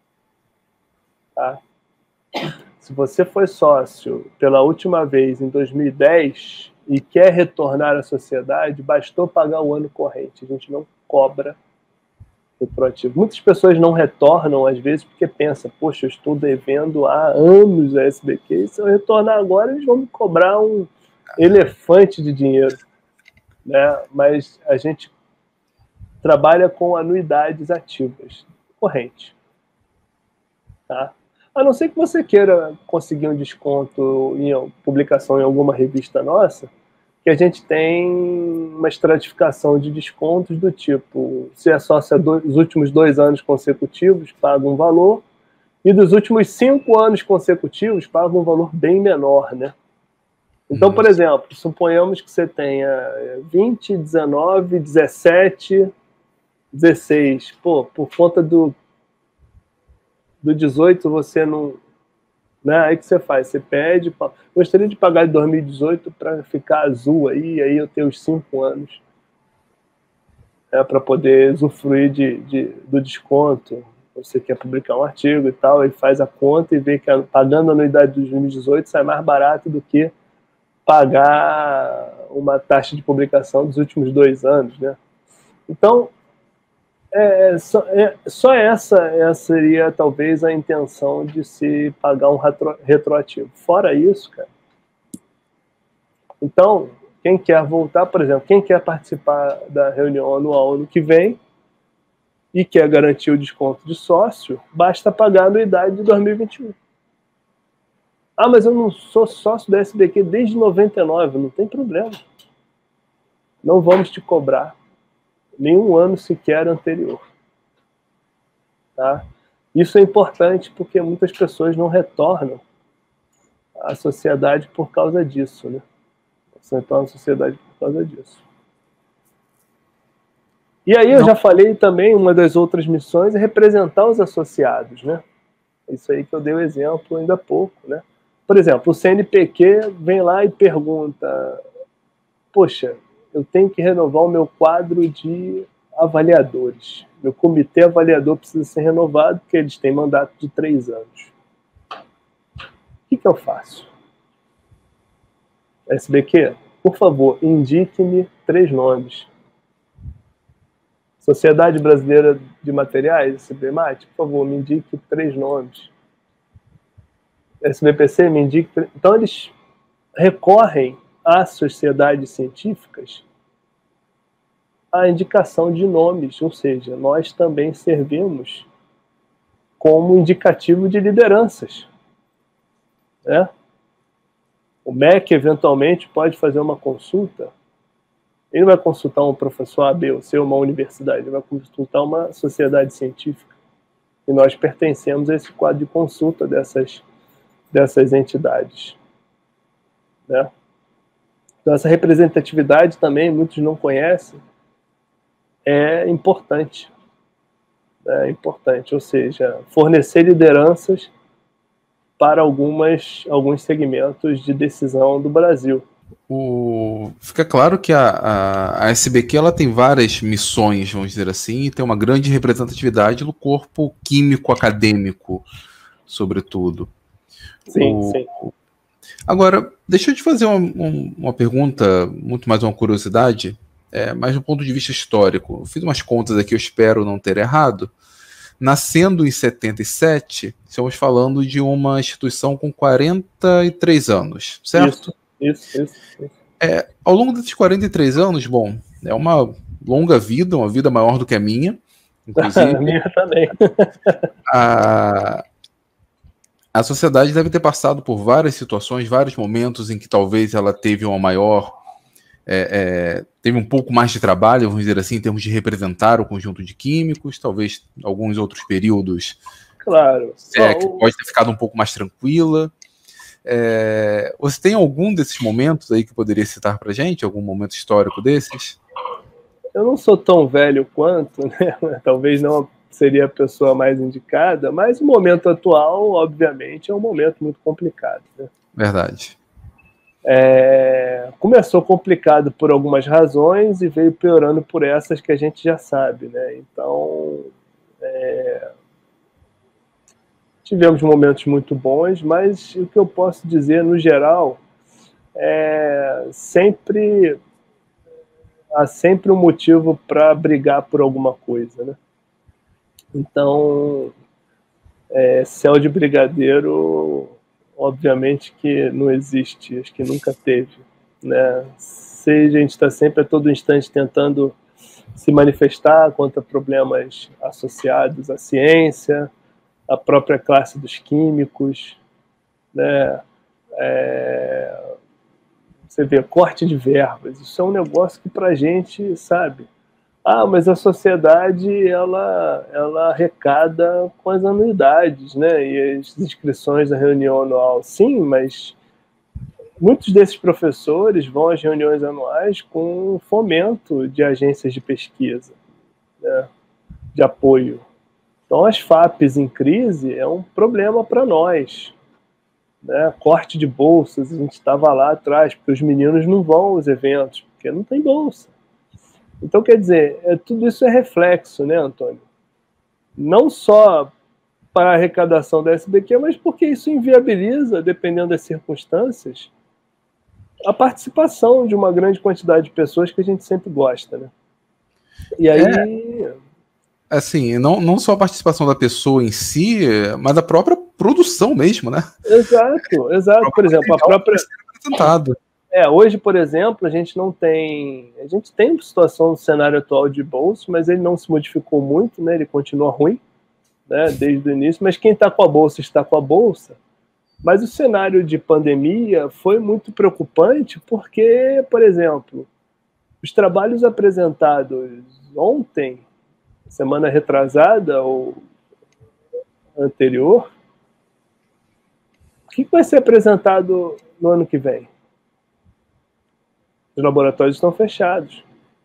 Tá? Se você foi sócio pela última vez em dois mil e dez e quer retornar à sociedade, bastou pagar o ano corrente. A gente não cobra retroativo. Muitas pessoas não retornam, às vezes, porque pensam, poxa, eu estou devendo há anos a S B Q, e se eu retornar agora, eles vão me cobrar um elefante de dinheiro. Né? Mas a gente trabalha com anuidades ativas, corrente. Tá? A não ser que você queira conseguir um desconto em publicação em alguma revista nossa, que a gente tem uma estratificação de descontos do tipo, se é sócio dos últimos dois anos consecutivos, paga um valor, e dos últimos cinco anos consecutivos, paga um valor bem menor, né? Então, por exemplo, suponhamos que você tenha vinte, dezenove, dezessete, dezesseis. Pô, por conta do, do dezoito você não... Né? Aí que você faz? Você pede... Gostaria de pagar de dois mil e dezoito para ficar azul aí, aí eu tenho os cinco anos. Né, para poder usufruir de, de, do desconto. Você quer publicar um artigo e tal, ele faz a conta e vê que pagando a anuidade de dois mil e dezoito sai mais barato do que pagar uma taxa de publicação dos últimos dois anos, né? Então, é, só, é, só essa, essa seria talvez a intenção de se pagar um retro, retroativo. Fora isso, cara. Então, quem quer voltar, por exemplo, quem quer participar da reunião anual ano que vem e quer garantir o desconto de sócio, basta pagar a anuidade de dois mil e vinte e um. Ah, mas eu não sou sócio da S B Q desde noventa e nove, não tem problema. Não vamos te cobrar nenhum ano sequer anterior. Tá? Isso é importante porque muitas pessoas não retornam à sociedade por causa disso, né? Não retornam à sociedade por causa disso. E aí eu não. já falei também, uma das outras missões é representar os associados, né? Isso aí que eu dei o exemplo ainda há pouco, né? Por exemplo, o C N P Q vem lá e pergunta, poxa, eu tenho que renovar o meu quadro de avaliadores. Meu comitê avaliador precisa ser renovado porque eles têm mandato de três anos. O que, que eu faço? S B Q, por favor, indique-me três nomes. Sociedade Brasileira de Materiais, S B M A T, por favor, me indique três nomes. S B P C, me indique... Então, eles recorrem às sociedades científicas a indicação de nomes, ou seja, nós também servimos como indicativo de lideranças. Né? O M E C, eventualmente, pode fazer uma consulta Ele não vai consultar um professor A, B ou C, uma universidade, ele vai consultar uma sociedade científica. E nós pertencemos a esse quadro de consulta dessas, dessas entidades. Né? Então, essa representatividade também, muitos não conhecem, é importante. É importante, ou seja, fornecer lideranças para algumas, alguns segmentos de decisão do Brasil. O... Fica claro que a, a, a S B Q ela tem várias missões, vamos dizer assim, e tem uma grande representatividade no corpo químico acadêmico, sobretudo. Sim, o... sim. Agora, deixa eu te fazer uma, uma, uma pergunta, muito mais uma curiosidade, é, mais do ponto de vista histórico. Eu fiz umas contas aqui, eu espero não ter errado. Nascendo em setenta e sete, estamos falando de uma instituição com quarenta e três anos, certo? Isso, isso, isso. isso. É, ao longo desses quarenta e três anos, bom, é uma longa vida, uma vida maior do que a minha, inclusive. A minha também. A, a sociedade deve ter passado por várias situações, vários momentos em que talvez ela teve uma maior... É, é, teve um pouco mais de trabalho, vamos dizer assim, em termos de representar o conjunto de químicos, talvez alguns outros períodos, claro. É, que pode ter ficado um pouco mais tranquila. É, você tem algum desses momentos aí que poderia citar pra gente? Algum momento histórico desses? Eu não sou tão velho quanto, né? Talvez não seria a pessoa mais indicada, mas o momento atual, obviamente, é um momento muito complicado. Né? Verdade. É, começou complicado por algumas razões e veio piorando por essas que a gente já sabe, né? Então, é, tivemos momentos muito bons, mas o que eu posso dizer, no geral, é sempre há sempre um motivo para brigar por alguma coisa, né? Então, é, céu de brigadeiro, obviamente que não existe, acho que nunca teve, né? Se a gente está sempre a todo instante tentando se manifestar contra problemas associados à ciência, à própria classe dos químicos, né? É, você vê, corte de verbas, isso é um negócio que para a gente, sabe, ah, mas a sociedade, ela, ela arrecada com as anuidades, né, e as inscrições da reunião anual, sim, mas muitos desses professores vão às reuniões anuais com fomento de agências de pesquisa, né, de apoio. Então, as F A Ps em crise é um problema para nós, né? Corte de bolsas, a gente estava lá atrás, porque os meninos não vão aos eventos, porque não tem bolsa. Então, quer dizer, é, tudo isso é reflexo, né, Antônio? Não só para a arrecadação da S B Q, mas porque isso inviabiliza, dependendo das circunstâncias, a participação de uma grande quantidade de pessoas que a gente sempre gosta, né? E aí... É, assim, não, não só a participação da pessoa em si, mas a própria produção mesmo, né? Exato, exato. Por exemplo, a própria... apresentado. É, hoje, por exemplo, a gente não tem... A gente tem uma situação no cenário atual de bolsa, mas ele não se modificou muito, né? Ele continua ruim, né? Desde o início. Mas quem está com a bolsa está com a bolsa. Mas o cenário de pandemia foi muito preocupante porque, por exemplo, os trabalhos apresentados ontem, semana retrasada ou anterior, o que vai ser apresentado no ano que vem? Os laboratórios estão fechados.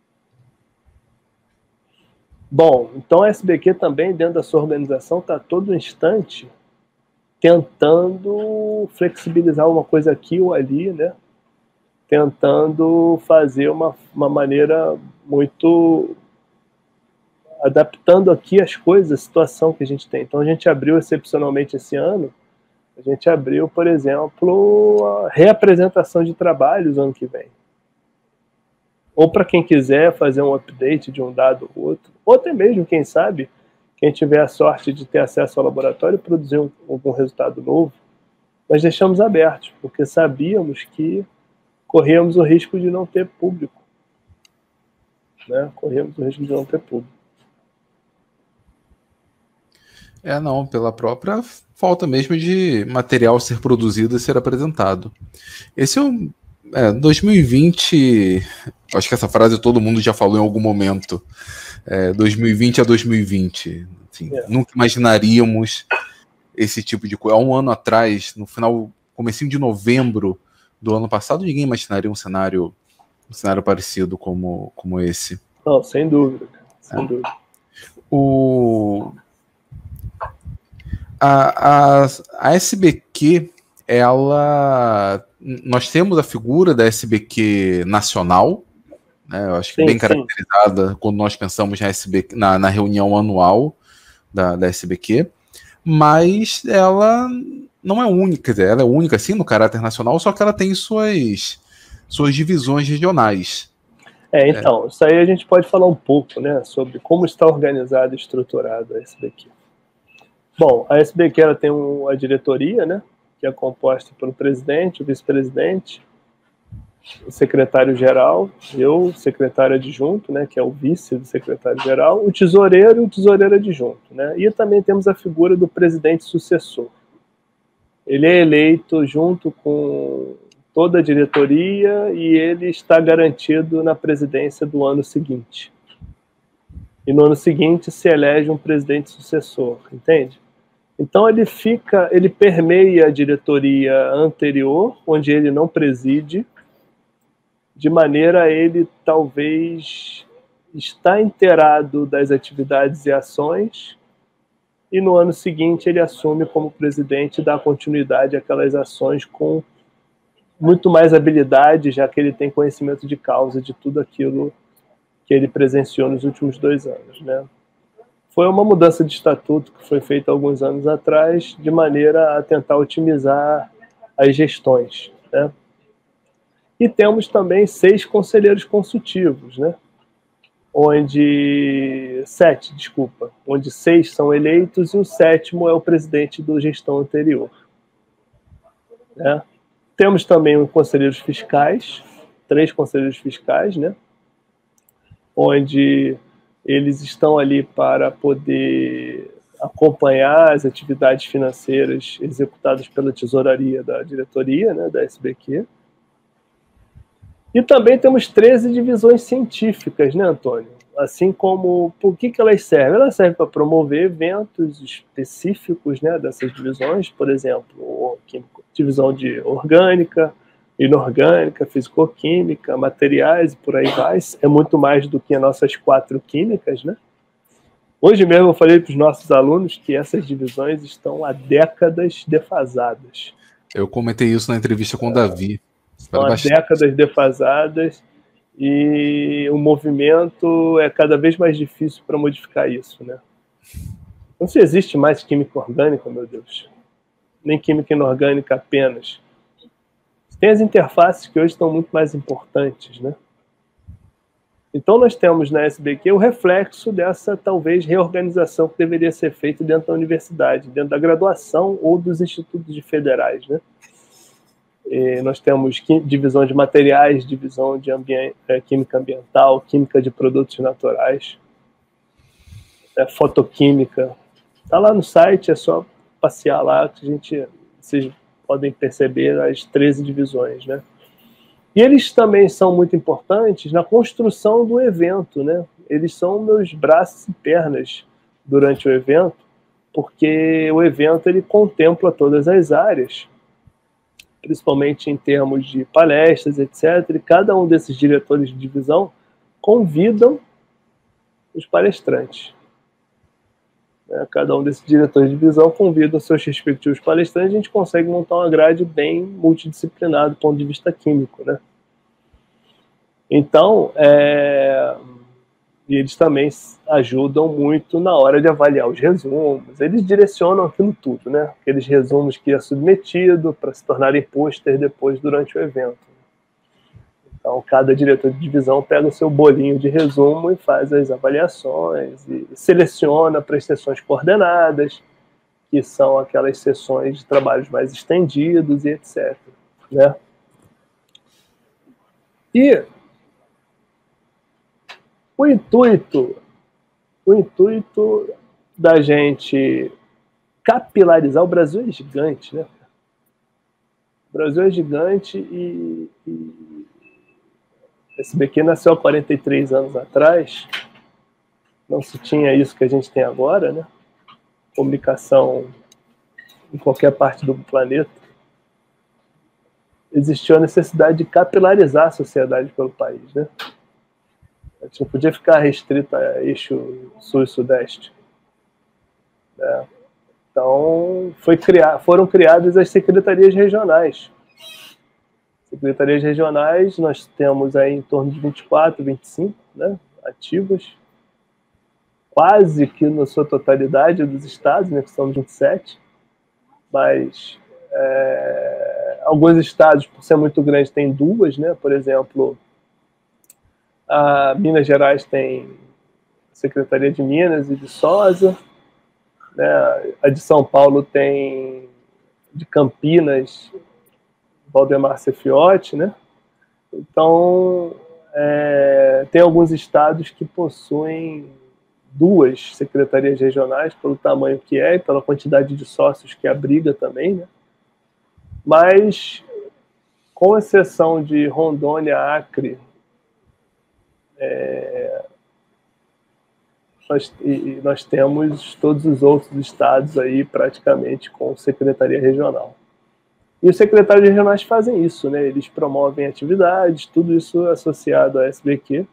Bom, então a S B Q também, dentro da sua organização, está a todo instante tentando flexibilizar uma coisa aqui ou ali, né? Tentando fazer uma, uma maneira muito... adaptando aqui as coisas, a situação que a gente tem. Então a gente abriu excepcionalmente esse ano, a gente abriu, por exemplo, a reapresentação de trabalhos ano que vem. Ou para quem quiser fazer um update de um dado ou outro, ou até mesmo, quem sabe, quem tiver a sorte de ter acesso ao laboratório, produzir um, algum resultado novo. Mas deixamos abertos, porque sabíamos que corríamos o risco de não ter público. Né? Corríamos o risco de não ter público. É, não, pela própria falta mesmo de material ser produzido e ser apresentado. Esse é um, É, dois mil e vinte, acho que essa frase todo mundo já falou em algum momento. É, dois mil e vinte a dois mil e vinte. Assim, é. Nunca imaginaríamos esse tipo de coisa. Há um ano atrás, no final, comecinho de novembro do ano passado, ninguém imaginaria um cenário, um cenário parecido como, como esse. Não, sem dúvida. Sem é. dúvida. O... A, a, a S B Q, ela... Nós temos a figura da S B Q nacional, né, eu acho que sim, bem caracterizada sim. Quando nós pensamos na, S B Q, na, na reunião anual da, da S B Q, mas ela não é única, quer dizer, ela é única sim no caráter nacional, só que ela tem suas, suas divisões regionais. É, então, é. Isso aí a gente pode falar um pouco, né, sobre como está organizada e estruturada a S B Q. Bom, a S B Q ela tem uma diretoria, né, que é composta pelo presidente, o vice-presidente, o secretário-geral, eu, secretário adjunto, né, que é o vice do secretário-geral, o tesoureiro e o tesoureiro adjunto, né, e também temos a figura do presidente sucessor. Ele é eleito junto com toda a diretoria e ele está garantido na presidência do ano seguinte. E no ano seguinte se elege um presidente sucessor, entende? Então ele fica, ele permeia a diretoria anterior, onde ele não preside, de maneira a ele talvez estar inteirado das atividades e ações, e no ano seguinte ele assume como presidente e dá continuidade àquelas ações com muito mais habilidade, já que ele tem conhecimento de causa de tudo aquilo que ele presenciou nos últimos dois anos, né? Foi uma mudança de estatuto que foi feita alguns anos atrás, de maneira a tentar otimizar as gestões, né? E temos também seis conselheiros consultivos, né? Onde sete, desculpa, onde seis são eleitos e o sétimo é o presidente da gestão anterior, né? Temos também os conselheiros fiscais, três conselheiros fiscais, né? Onde eles estão ali para poder acompanhar as atividades financeiras executadas pela tesouraria da diretoria, né, da S B Q. E também temos treze divisões científicas, né, Antônio? Assim como, por que que elas servem? Elas servem para promover eventos específicos, né, dessas divisões, por exemplo, divisão de orgânica, inorgânica, fisicoquímica, materiais e por aí vai. É muito mais do que as nossas quatro químicas, né? Hoje mesmo eu falei para os nossos alunos que essas divisões estão há décadas defasadas. Eu comentei isso na entrevista com o Davi. Estão há décadas defasadas e o movimento é cada vez mais difícil para modificar isso, né? Não se existe mais química orgânica, meu Deus. Nem química inorgânica apenas. Tem as interfaces que hoje estão muito mais importantes, né? Então nós temos na S B Q o reflexo dessa, talvez, reorganização que deveria ser feita dentro da universidade, dentro da graduação ou dos institutos federais, né? E nós temos divisão de materiais, divisão de ambiente, é, química ambiental, química de produtos naturais, é, fotoquímica. Está lá no site, é só passear lá que a gente... Vocês podem perceber as treze divisões, né? E eles também são muito importantes na construção do evento, né? Eles são meus braços e pernas durante o evento, porque o evento ele contempla todas as áreas, principalmente em termos de palestras, etcétera. E cada um desses diretores de divisão convidam os palestrantes. Cada um desses diretores de divisão convida os seus respectivos palestrantes e a gente consegue montar uma grade bem multidisciplinar do ponto de vista químico, né? Então, é... e eles também ajudam muito na hora de avaliar os resumos. Eles direcionam aquilo tudo, né? Aqueles resumos que é submetido para se tornarem pôster depois durante o evento. Então, cada diretor de divisão pega o seu bolinho de resumo e faz as avaliações e seleciona para as sessões coordenadas, que são aquelas sessões de trabalhos mais estendidos e etcétera, né? E o intuito, o intuito da gente capilarizar, o Brasil é gigante, né? O Brasil é gigante e, e a S B Q nasceu há quarenta e três anos atrás. Não se tinha isso que a gente tem agora, né? Comunicação em qualquer parte do planeta. Existiu a necessidade de capilarizar a sociedade pelo país, né? A gente não podia ficar restrito a eixo sul e sudeste, né? Então, foi criar, foram criadas as secretarias regionais. Secretarias regionais, nós temos aí em torno de vinte e quatro, vinte e cinco, né, ativas, quase que na sua totalidade dos estados, né, que são vinte e sete, mas é, alguns estados, por ser muito grande, tem duas, né, por exemplo, a Minas Gerais tem a Secretaria de Minas e Viçosa, né, a de São Paulo tem de Campinas, Valdemar Cefiotti, né? Então, é, tem alguns estados que possuem duas secretarias regionais, pelo tamanho que é e pela quantidade de sócios que abriga também, né? Mas, com exceção de Rondônia, Acre, é, nós, e, nós temos todos os outros estados aí praticamente com secretaria regional. E os secretários regionais fazem isso, né? Eles promovem atividades, tudo isso associado à S B Q,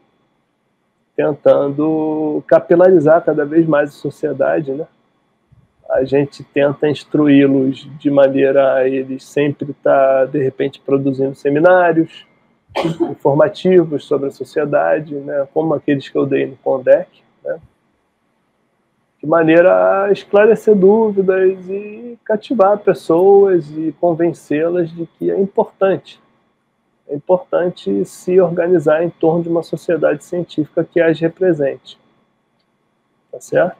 tentando capilarizar cada vez mais a sociedade, né? A gente tenta instruí-los de maneira a eles sempre estar, de repente, produzindo seminários informativos sobre a sociedade, né? Como aqueles que eu dei no CONDEC, né? De maneira a esclarecer dúvidas e cativar pessoas e convencê-las de que é importante. É importante se organizar em torno de uma sociedade científica que as represente. Tá certo?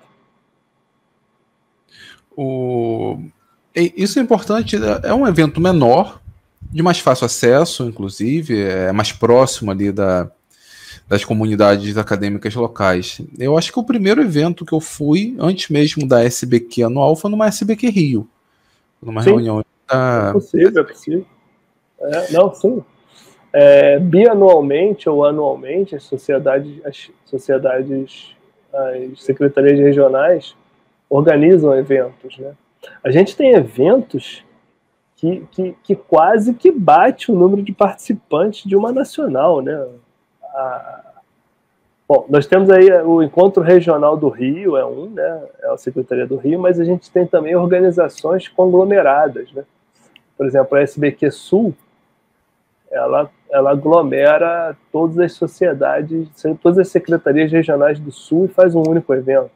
O... Isso é importante, é um evento menor, de mais fácil acesso, inclusive, é mais próximo ali da... das comunidades acadêmicas locais. Eu acho que o primeiro evento que eu fui, antes mesmo da S B Q anual, foi numa S B Q Rio. Numa sim, reunião da... É possível, é possível. É, não, sim. É, bianualmente ou anualmente, as sociedades, as sociedades, as secretarias regionais organizam eventos, né? A gente tem eventos que, que, que quase que bate o número de participantes de uma nacional, né? A, bom, nós temos aí o Encontro Regional do Rio, é um, né? É a Secretaria do Rio, mas a gente tem também organizações conglomeradas, né? Por exemplo, a S B Q Sul, ela, ela aglomera todas as sociedades, todas as secretarias regionais do Sul e faz um único evento.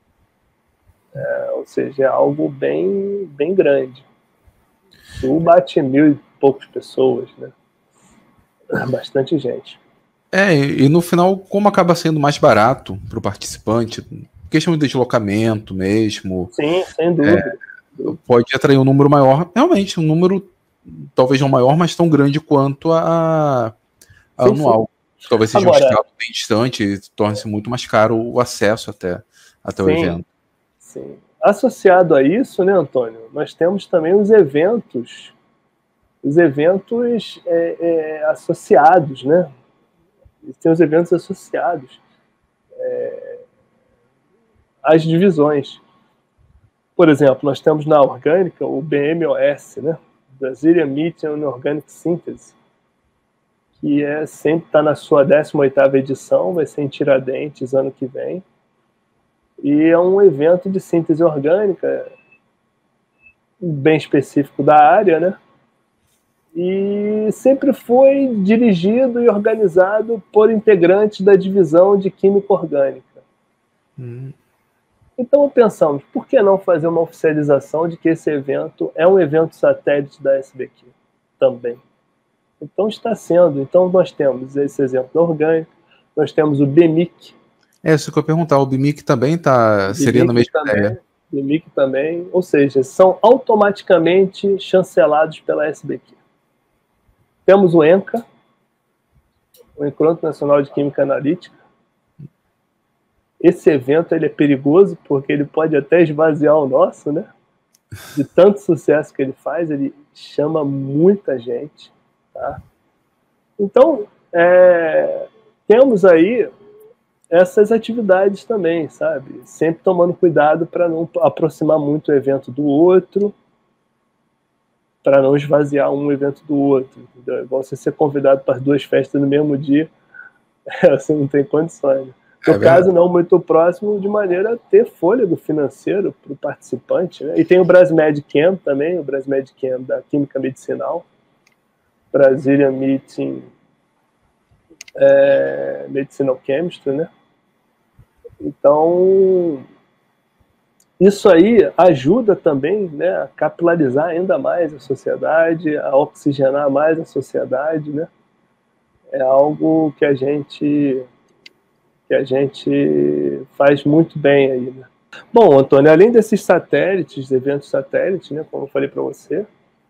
É, ou seja, é algo bem, bem grande. O Sul bate mil e poucas pessoas, né? Bastante gente. É, e no final, como acaba sendo mais barato para o participante, questão de deslocamento mesmo. Sim, sem dúvida. É, pode atrair um número maior, realmente, um número talvez não maior, mas tão grande quanto a, a sim, anual. Sim. Talvez seja Agora, um estado bem distante e torne-se muito mais caro o acesso até, até sim, o evento. Sim. Associado a isso, né, Antônio, nós temos também os eventos, os eventos é, é, associados, né? Tem os eventos associados é, às divisões. Por exemplo, nós temos na orgânica o B M O S, né? Brazilian Meat and Organic Synthesis, que é, sempre está na sua décima oitava edição, vai ser em Tiradentes ano que vem. E é um evento de síntese orgânica, bem específico da área, né? E sempre foi dirigido e organizado por integrantes da divisão de Química Orgânica. Hum. Então pensamos, por que não fazer uma oficialização de que esse evento é um evento satélite da S B Q também? Então está sendo. Então nós temos esse exemplo da orgânica, nós temos o B M I C. É, isso que eu ia perguntar, o B M I C também tá, seria na mesma também, ideia? B M I C também, ou seja, são automaticamente chancelados pela S B Q. Temos o ENCA, o Encontro Nacional de Química Analítica. Esse evento ele é perigoso porque ele pode até esvaziar o nosso, né? de tanto sucesso que ele faz, ele chama muita gente, tá? Então, é, temos aí essas atividades também, sabe? Sempre tomando cuidado para não aproximar muito o evento do outro, para não esvaziar um evento do outro, entendeu? É igual você ser convidado para as duas festas no mesmo dia, você não tem condições. No é caso, não muito próximo, de maneira a ter fôlego financeiro para o participante, né? E tem o Brasmed Chem também, o Brasmed Chem da Química Medicinal, Brazilian Meeting é, Medicinal Chemistry, né? Então, isso aí ajuda também, né, a capilarizar ainda mais a sociedade, a oxigenar mais a sociedade, né? É algo que a gente que a gente faz muito bem aí, né? Bom, Antônio, além desses satélites, eventos satélites, né, como eu falei para você,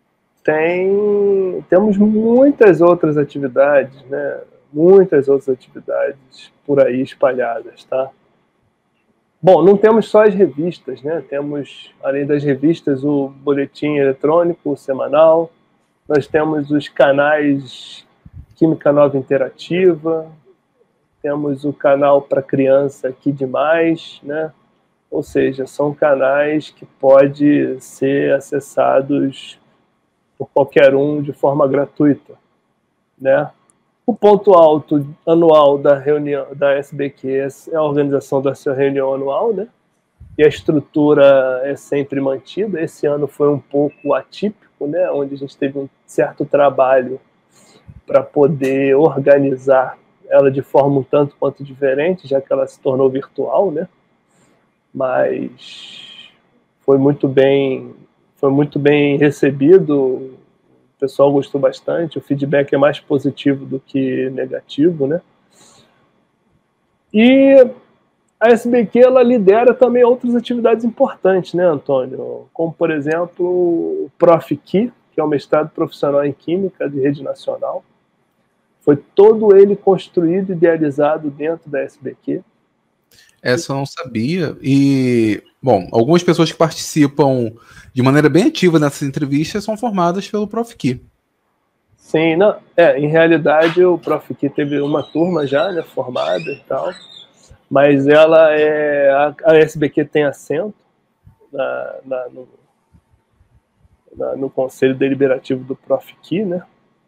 tem temos muitas outras atividades, né? Muitas outras atividades por aí espalhadas, tá? Bom, não temos só as revistas, né? Temos, além das revistas, o boletim eletrônico semanal, nós temos os canais Química Nova Interativa, temos o canal para criança Aqui Demais, né? Ou seja, são canais que podem ser acessados por qualquer um de forma gratuita, né? O ponto alto anual da reunião da S B Q é a organização da sua reunião anual, né? E a estrutura é sempre mantida. Esse ano foi um pouco atípico, né? Onde a gente teve um certo trabalho para poder organizar ela de forma um tanto quanto diferente, já que ela se tornou virtual, né? Mas foi muito bem, foi muito bem recebido. O pessoal gostou bastante, o feedback é mais positivo do que negativo, né? E a S B Q, ela lidera também outras atividades importantes, né, Antônio? Como, por exemplo, o ProfQ, que é o mestrado profissional em Química de rede nacional. Foi todo ele construído e idealizado dentro da S B Q. Essa eu não sabia. E, bom, algumas pessoas que participam de maneira bem ativa nessas entrevistas são formadas pelo ProfQ. Sim, não, é, em realidade o ProfQ teve uma turma já, né, formada e tal, mas ela é, a, a S B Q tem assento na, na, no, na, no Conselho Deliberativo do ProfQ, né,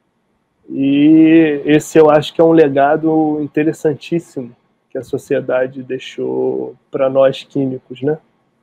e esse eu acho que é um legado interessantíssimo que a sociedade deixou para nós químicos, né.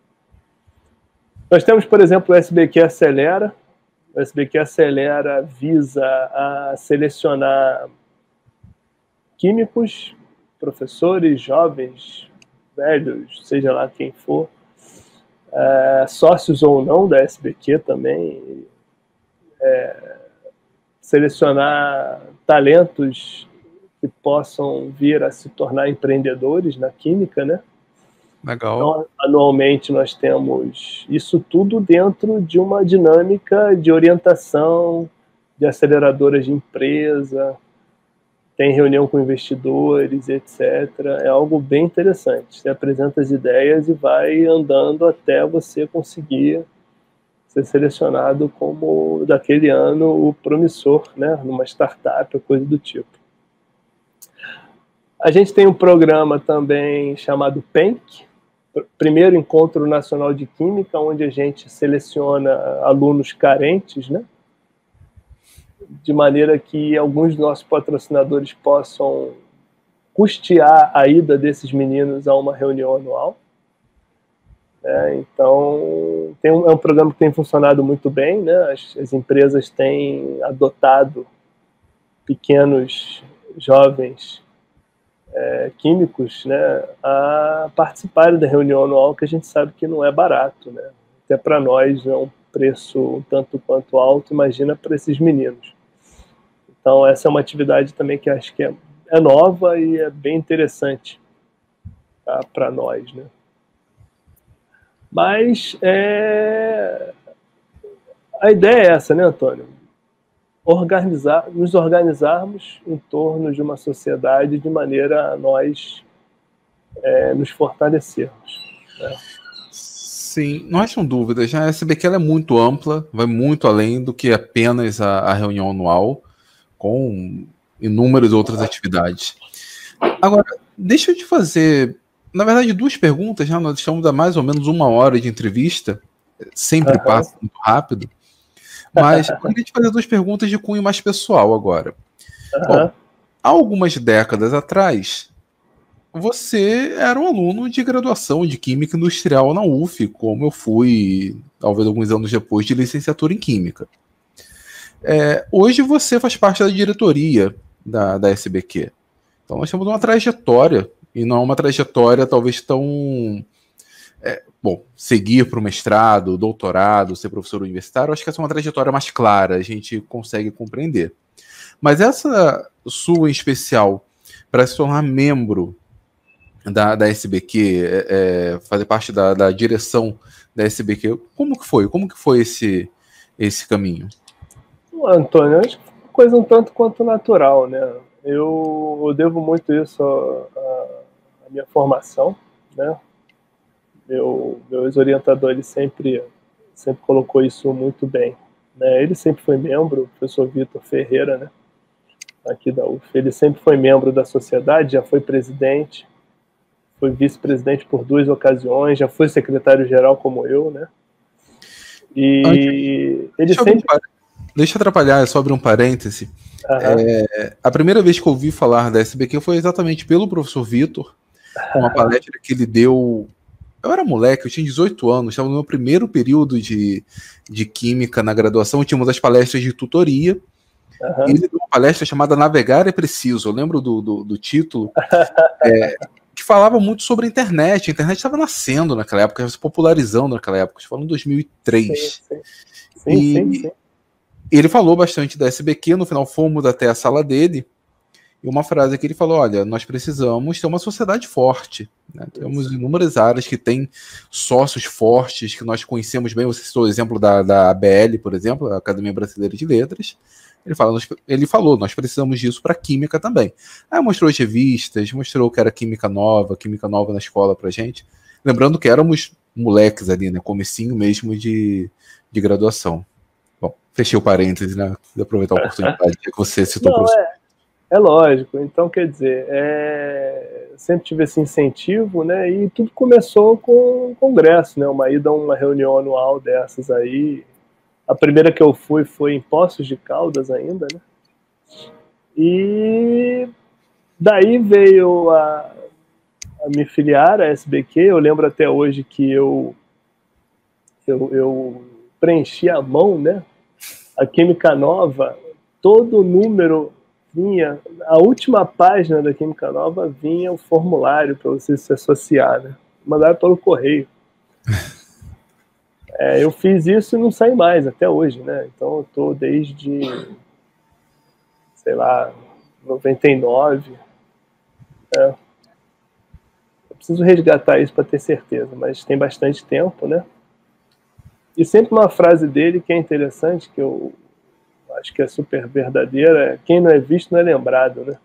Nós temos, por exemplo, o S B Q Acelera. O S B Q Acelera visa a selecionar químicos, professores, jovens, velhos, seja lá quem for, é, sócios ou não da S B Q também, é, selecionar talentos que possam vir a se tornar empreendedores na química, né? Legal. Então, anualmente nós temos isso tudo dentro de uma dinâmica de orientação, de aceleradoras de empresa, tem reunião com investidores, etcétera. É algo bem interessante. Você apresenta as ideias e vai andando até você conseguir ser selecionado como, daquele ano, o promissor, né, numa startup ou coisa do tipo. A gente tem um programa também chamado PENC, Primeiro Encontro Nacional de Química, onde a gente seleciona alunos carentes, né? De maneira que alguns dos nossos patrocinadores possam custear a ida desses meninos a uma reunião anual. É, então, tem um, é um programa que tem funcionado muito bem, né? As, as empresas têm adotado pequenos jovens É, químicos, né, a participarem da reunião anual, que a gente sabe que não é barato, né? Até para nós é um preço um tanto quanto alto, imagina para esses meninos. Então essa é uma atividade também que acho que é, é nova e é bem interessante, tá, para nós, né? Mas é... a ideia é essa, né, Antônio? Organizar, nos organizarmos em torno de uma sociedade de maneira a nós é, nos fortalecermos, né? Sim, não restam dúvidas. A S B Q ela é muito ampla, vai muito além do que apenas a, a reunião anual, com inúmeras outras atividades. Agora, deixa eu te fazer, na verdade, duas perguntas. Já nós estamos há mais ou menos uma hora de entrevista, sempre uhum. passa muito rápido, mas eu queria te fazer duas perguntas de cunho mais pessoal agora. Uhum. Bom, há algumas décadas atrás, você era um aluno de graduação de Química Industrial na U F, como eu fui, talvez alguns anos depois, de licenciatura em Química. É, hoje você faz parte da diretoria da, da S B Q. Então nós temos uma trajetória, e não uma trajetória talvez tão... É, bom, seguir para o mestrado, doutorado, ser professor universitário, acho que essa é uma trajetória mais clara, a gente consegue compreender. Mas essa sua em especial, para se tornar membro da, da S B Q, é, é, fazer parte da, da direção da S B Q, como que foi? Como que foi esse, esse caminho? Antônio, acho que foi uma coisa um tanto quanto natural, né? Eu, eu devo muito isso à minha formação, né? Meu, meu ex-orientador, ele sempre, sempre colocou isso muito bem, né? Ele sempre foi membro, o professor Vitor Ferreira, né? Aqui da U F. Ele sempre foi membro da sociedade, já foi presidente, foi vice-presidente por duas ocasiões, já foi secretário-geral como eu, né? E Antes, ele deixa sempre... Eu deixa eu atrapalhar, é só abrir um parêntese. Uhum. É, a primeira vez que eu ouvi falar da S B Q foi exatamente pelo professor Vitor, uma palestra que ele deu... Eu era moleque, eu tinha dezoito anos, estava no meu primeiro período de, de Química na graduação, tínhamos as palestras de tutoria, uhum. e ele deu uma palestra chamada Navegar é Preciso, eu lembro do, do, do título, é, que falava muito sobre a internet. A internet estava nascendo naquela época, se popularizando naquela época, a gente falou em dois mil e três. Sim, sim. Sim, e sim, sim. Ele falou bastante da S B Q, no final fomos até a sala dele, e uma frase que ele falou: olha, nós precisamos ter uma sociedade forte, né? Temos inúmeras áreas que têm sócios fortes, que nós conhecemos bem. Você citou o exemplo da, da A B L, por exemplo, a Academia Brasileira de Letras. Ele, fala, nós, ele falou, nós precisamos disso para Química também. Aí mostrou as revistas, mostrou que era Química Nova, Química Nova na escola pra gente. Lembrando que éramos moleques ali, né? Comecinho mesmo de, de graduação. Bom, fechei o parênteses, né? Vou aproveitar a oportunidade que você citou. Não, é, é lógico. Então, quer dizer, é, sempre tive esse incentivo, né? E tudo começou com o congresso, né? Uma ida a uma reunião anual dessas aí. A primeira que eu fui foi em Poços de Caldas ainda, né? E daí veio a, a me filiar à S B Q. Eu lembro até hoje que eu, eu, eu preenchi à mão, né? A Química Nova, todo número vinha, a última página da Química Nova vinha o formulário para você se associar, né? Mandaram pelo correio. É, eu fiz isso e não saí mais até hoje, né? Então eu tô desde, sei lá, noventa e nove. É. Eu preciso resgatar isso para ter certeza, mas tem bastante tempo, né? E sempre uma frase dele que é interessante, que eu acho que é super verdadeira, é: quem não é visto não é lembrado, né?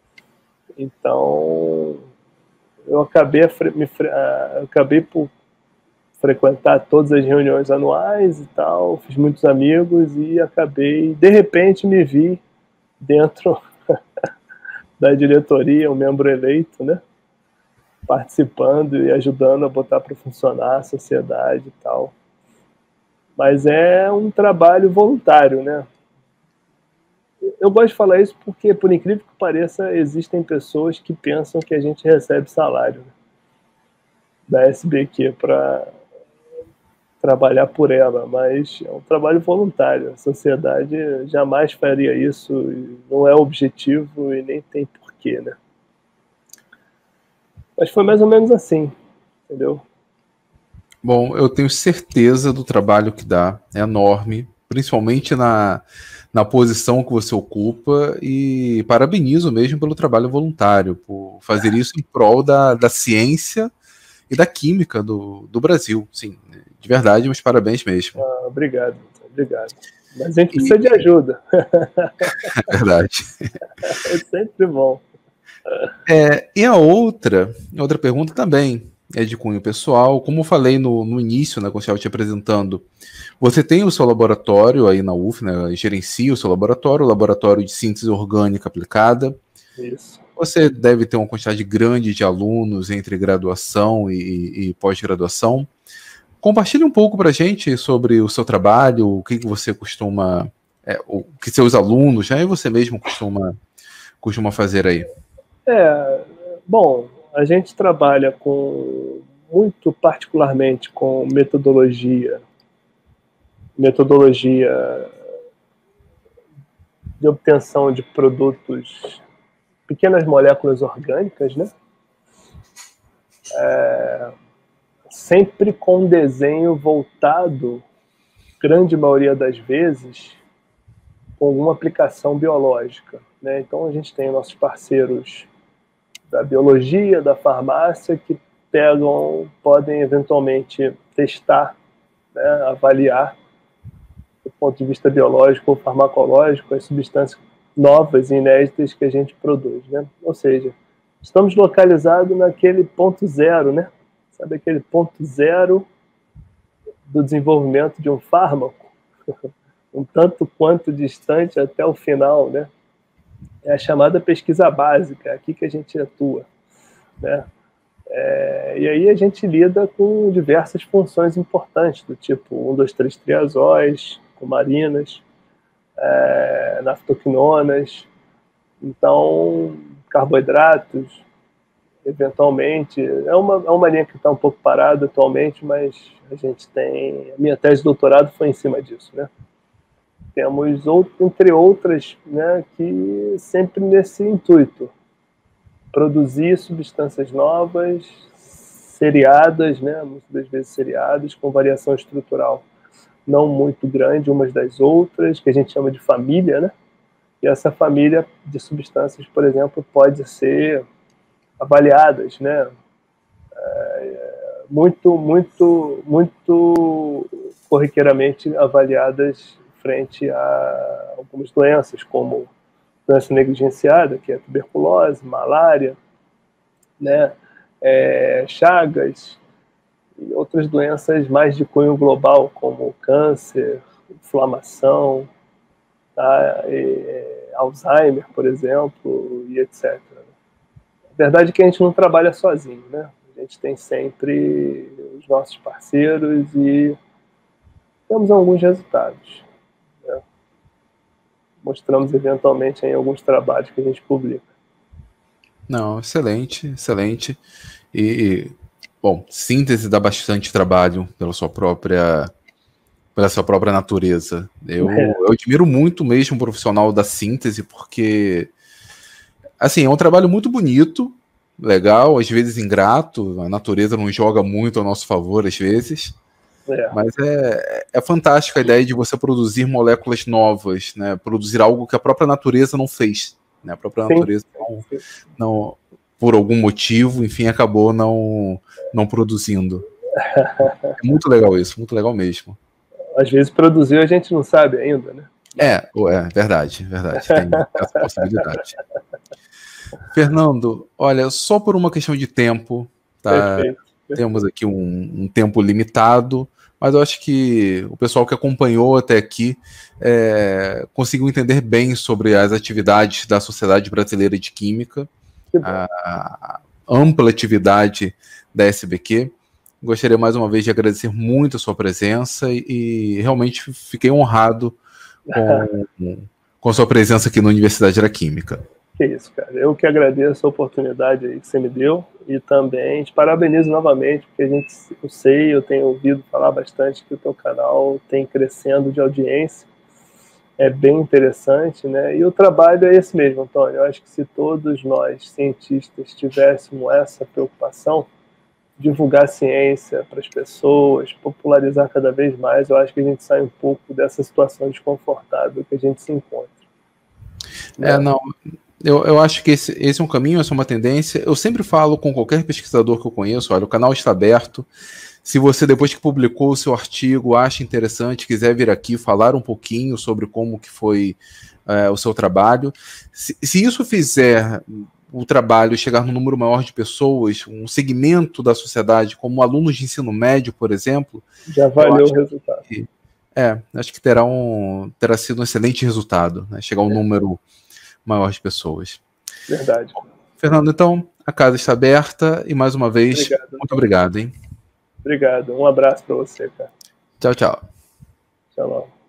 Então eu acabei, me, eu acabei por frequentar todas as reuniões anuais e tal, fiz muitos amigos e acabei, de repente, me vi dentro da diretoria, um membro eleito, né? Participando e ajudando a botar para funcionar a sociedade e tal. Mas é um trabalho voluntário, né? Eu gosto de falar isso porque, por incrível que pareça, existem pessoas que pensam que a gente recebe salário, né, da S B Q para trabalhar por ela, mas é um trabalho voluntário. A sociedade jamais faria isso, não é objetivo e nem tem porquê, né? Mas foi mais ou menos assim, entendeu? Bom, eu tenho certeza do trabalho que dá, é enorme, principalmente na, na posição que você ocupa, e parabenizo mesmo pelo trabalho voluntário, por fazer isso em prol da, da ciência e da química do, do Brasil. Sim, de verdade, meus parabéns mesmo. Ah, obrigado, obrigado. Mas a gente precisa e... de ajuda. É verdade. É sempre bom. É, e a outra, outra pergunta também, é de cunho pessoal. Como eu falei no, no início, né, quando eu estava te apresentando, você tem o seu laboratório aí na U F, né, gerencia o seu laboratório, o laboratório de síntese orgânica aplicada. Isso. Você deve ter uma quantidade grande de alunos entre graduação e, e pós-graduação. Compartilhe um pouco para a gente sobre o seu trabalho, o que, que você costuma, é, o que seus alunos, já né, e você mesmo costuma, costuma fazer aí. É, bom, a gente trabalha com, muito particularmente com metodologia, metodologia de obtenção de produtos, pequenas moléculas orgânicas, né? É, sempre com desenho voltado, grande maioria das vezes, com alguma aplicação biológica, né? Então a gente tem nossos parceiros da biologia, da farmácia, que pegam, podem eventualmente testar, né, avaliar, do ponto de vista biológico ou farmacológico, as substâncias novas e inéditas que a gente produz, né? Ou seja, estamos localizados naquele ponto zero, né? Sabe aquele ponto zero do desenvolvimento de um fármaco? Um tanto quanto distante até o final, né? É a chamada pesquisa básica, é aqui que a gente atua, né? É, e aí a gente lida com diversas funções importantes, do tipo um, dois, três triazóis, cumarinas, é, naftoquinonas, então carboidratos, eventualmente. É uma, é uma linha que está um pouco parada atualmente, mas a gente tem... A minha tese de doutorado foi em cima disso, né? Temos, entre outras, né, que sempre nesse intuito, produzir substâncias novas, seriadas, né, muitas vezes seriadas, com variação estrutural não muito grande umas das outras, que a gente chama de família, né? E essa família de substâncias, por exemplo, pode ser avaliadas, né, é, muito, muito, muito corriqueiramente avaliadas frente a algumas doenças, como doença negligenciada, que é tuberculose, malária, né, é, Chagas, e outras doenças mais de cunho global, como câncer, inflamação, tá, e, Alzheimer, por exemplo, e etcétera. A verdade é que a gente não trabalha sozinho, né? A gente tem sempre os nossos parceiros e temos alguns resultados. Mostramos eventualmente em alguns trabalhos que a gente publica. Não, excelente, excelente. E, bom, síntese dá bastante trabalho pela sua própria, pela sua própria natureza. Eu, é. eu admiro muito mesmo um profissional da síntese, porque, assim, é um trabalho muito bonito, legal, às vezes ingrato, a natureza não joga muito ao nosso favor, às vezes. É. Mas é, é fantástica a ideia de você produzir moléculas novas, né? Produzir algo que a própria natureza não fez, né? A própria sim, natureza não, não, por algum motivo, enfim, acabou não, não produzindo. É muito legal isso, muito legal mesmo. Às vezes produziu a gente não sabe ainda, né? É, é verdade, verdade, tem essa possibilidade. Fernando, olha, só por uma questão de tempo, tá? Perfeito. Temos aqui um, um tempo limitado, mas eu acho que o pessoal que acompanhou até aqui é, conseguiu entender bem sobre as atividades da Sociedade Brasileira de Química, a, a ampla atividade da S B Q. Gostaria mais uma vez de agradecer muito a sua presença e, e realmente fiquei honrado com, com a sua presença aqui na Universidade da Química. Que isso, cara. Eu que agradeço a oportunidade aí que você me deu e também te parabenizo novamente, porque a gente, eu sei, eu tenho ouvido falar bastante que o teu canal tem crescendo de audiência, é bem interessante, né? E o trabalho é esse mesmo, Antônio. Eu acho que se todos nós, cientistas, tivéssemos essa preocupação, divulgar a ciência para as pessoas, popularizar cada vez mais, eu acho que a gente sai um pouco dessa situação desconfortável que a gente se encontra. É, não... Eu, eu acho que esse, esse é um caminho, essa é uma tendência. Eu sempre falo com qualquer pesquisador que eu conheço, olha, o canal está aberto. Se você, depois que publicou o seu artigo, acha interessante, quiser vir aqui falar um pouquinho sobre como que foi é, o seu trabalho, se, se isso fizer o trabalho chegar num número maior de pessoas, um segmento da sociedade, como alunos de ensino médio, por exemplo, já valeu o resultado. Que, é, acho que terá, um, terá sido um excelente resultado, né? Chegar a um é. número maior de pessoas. Verdade. Fernando, então, a casa está aberta e, mais uma vez, obrigado. muito obrigado, hein? Obrigado. Um abraço para você, cara. Tchau, tchau. Tchau.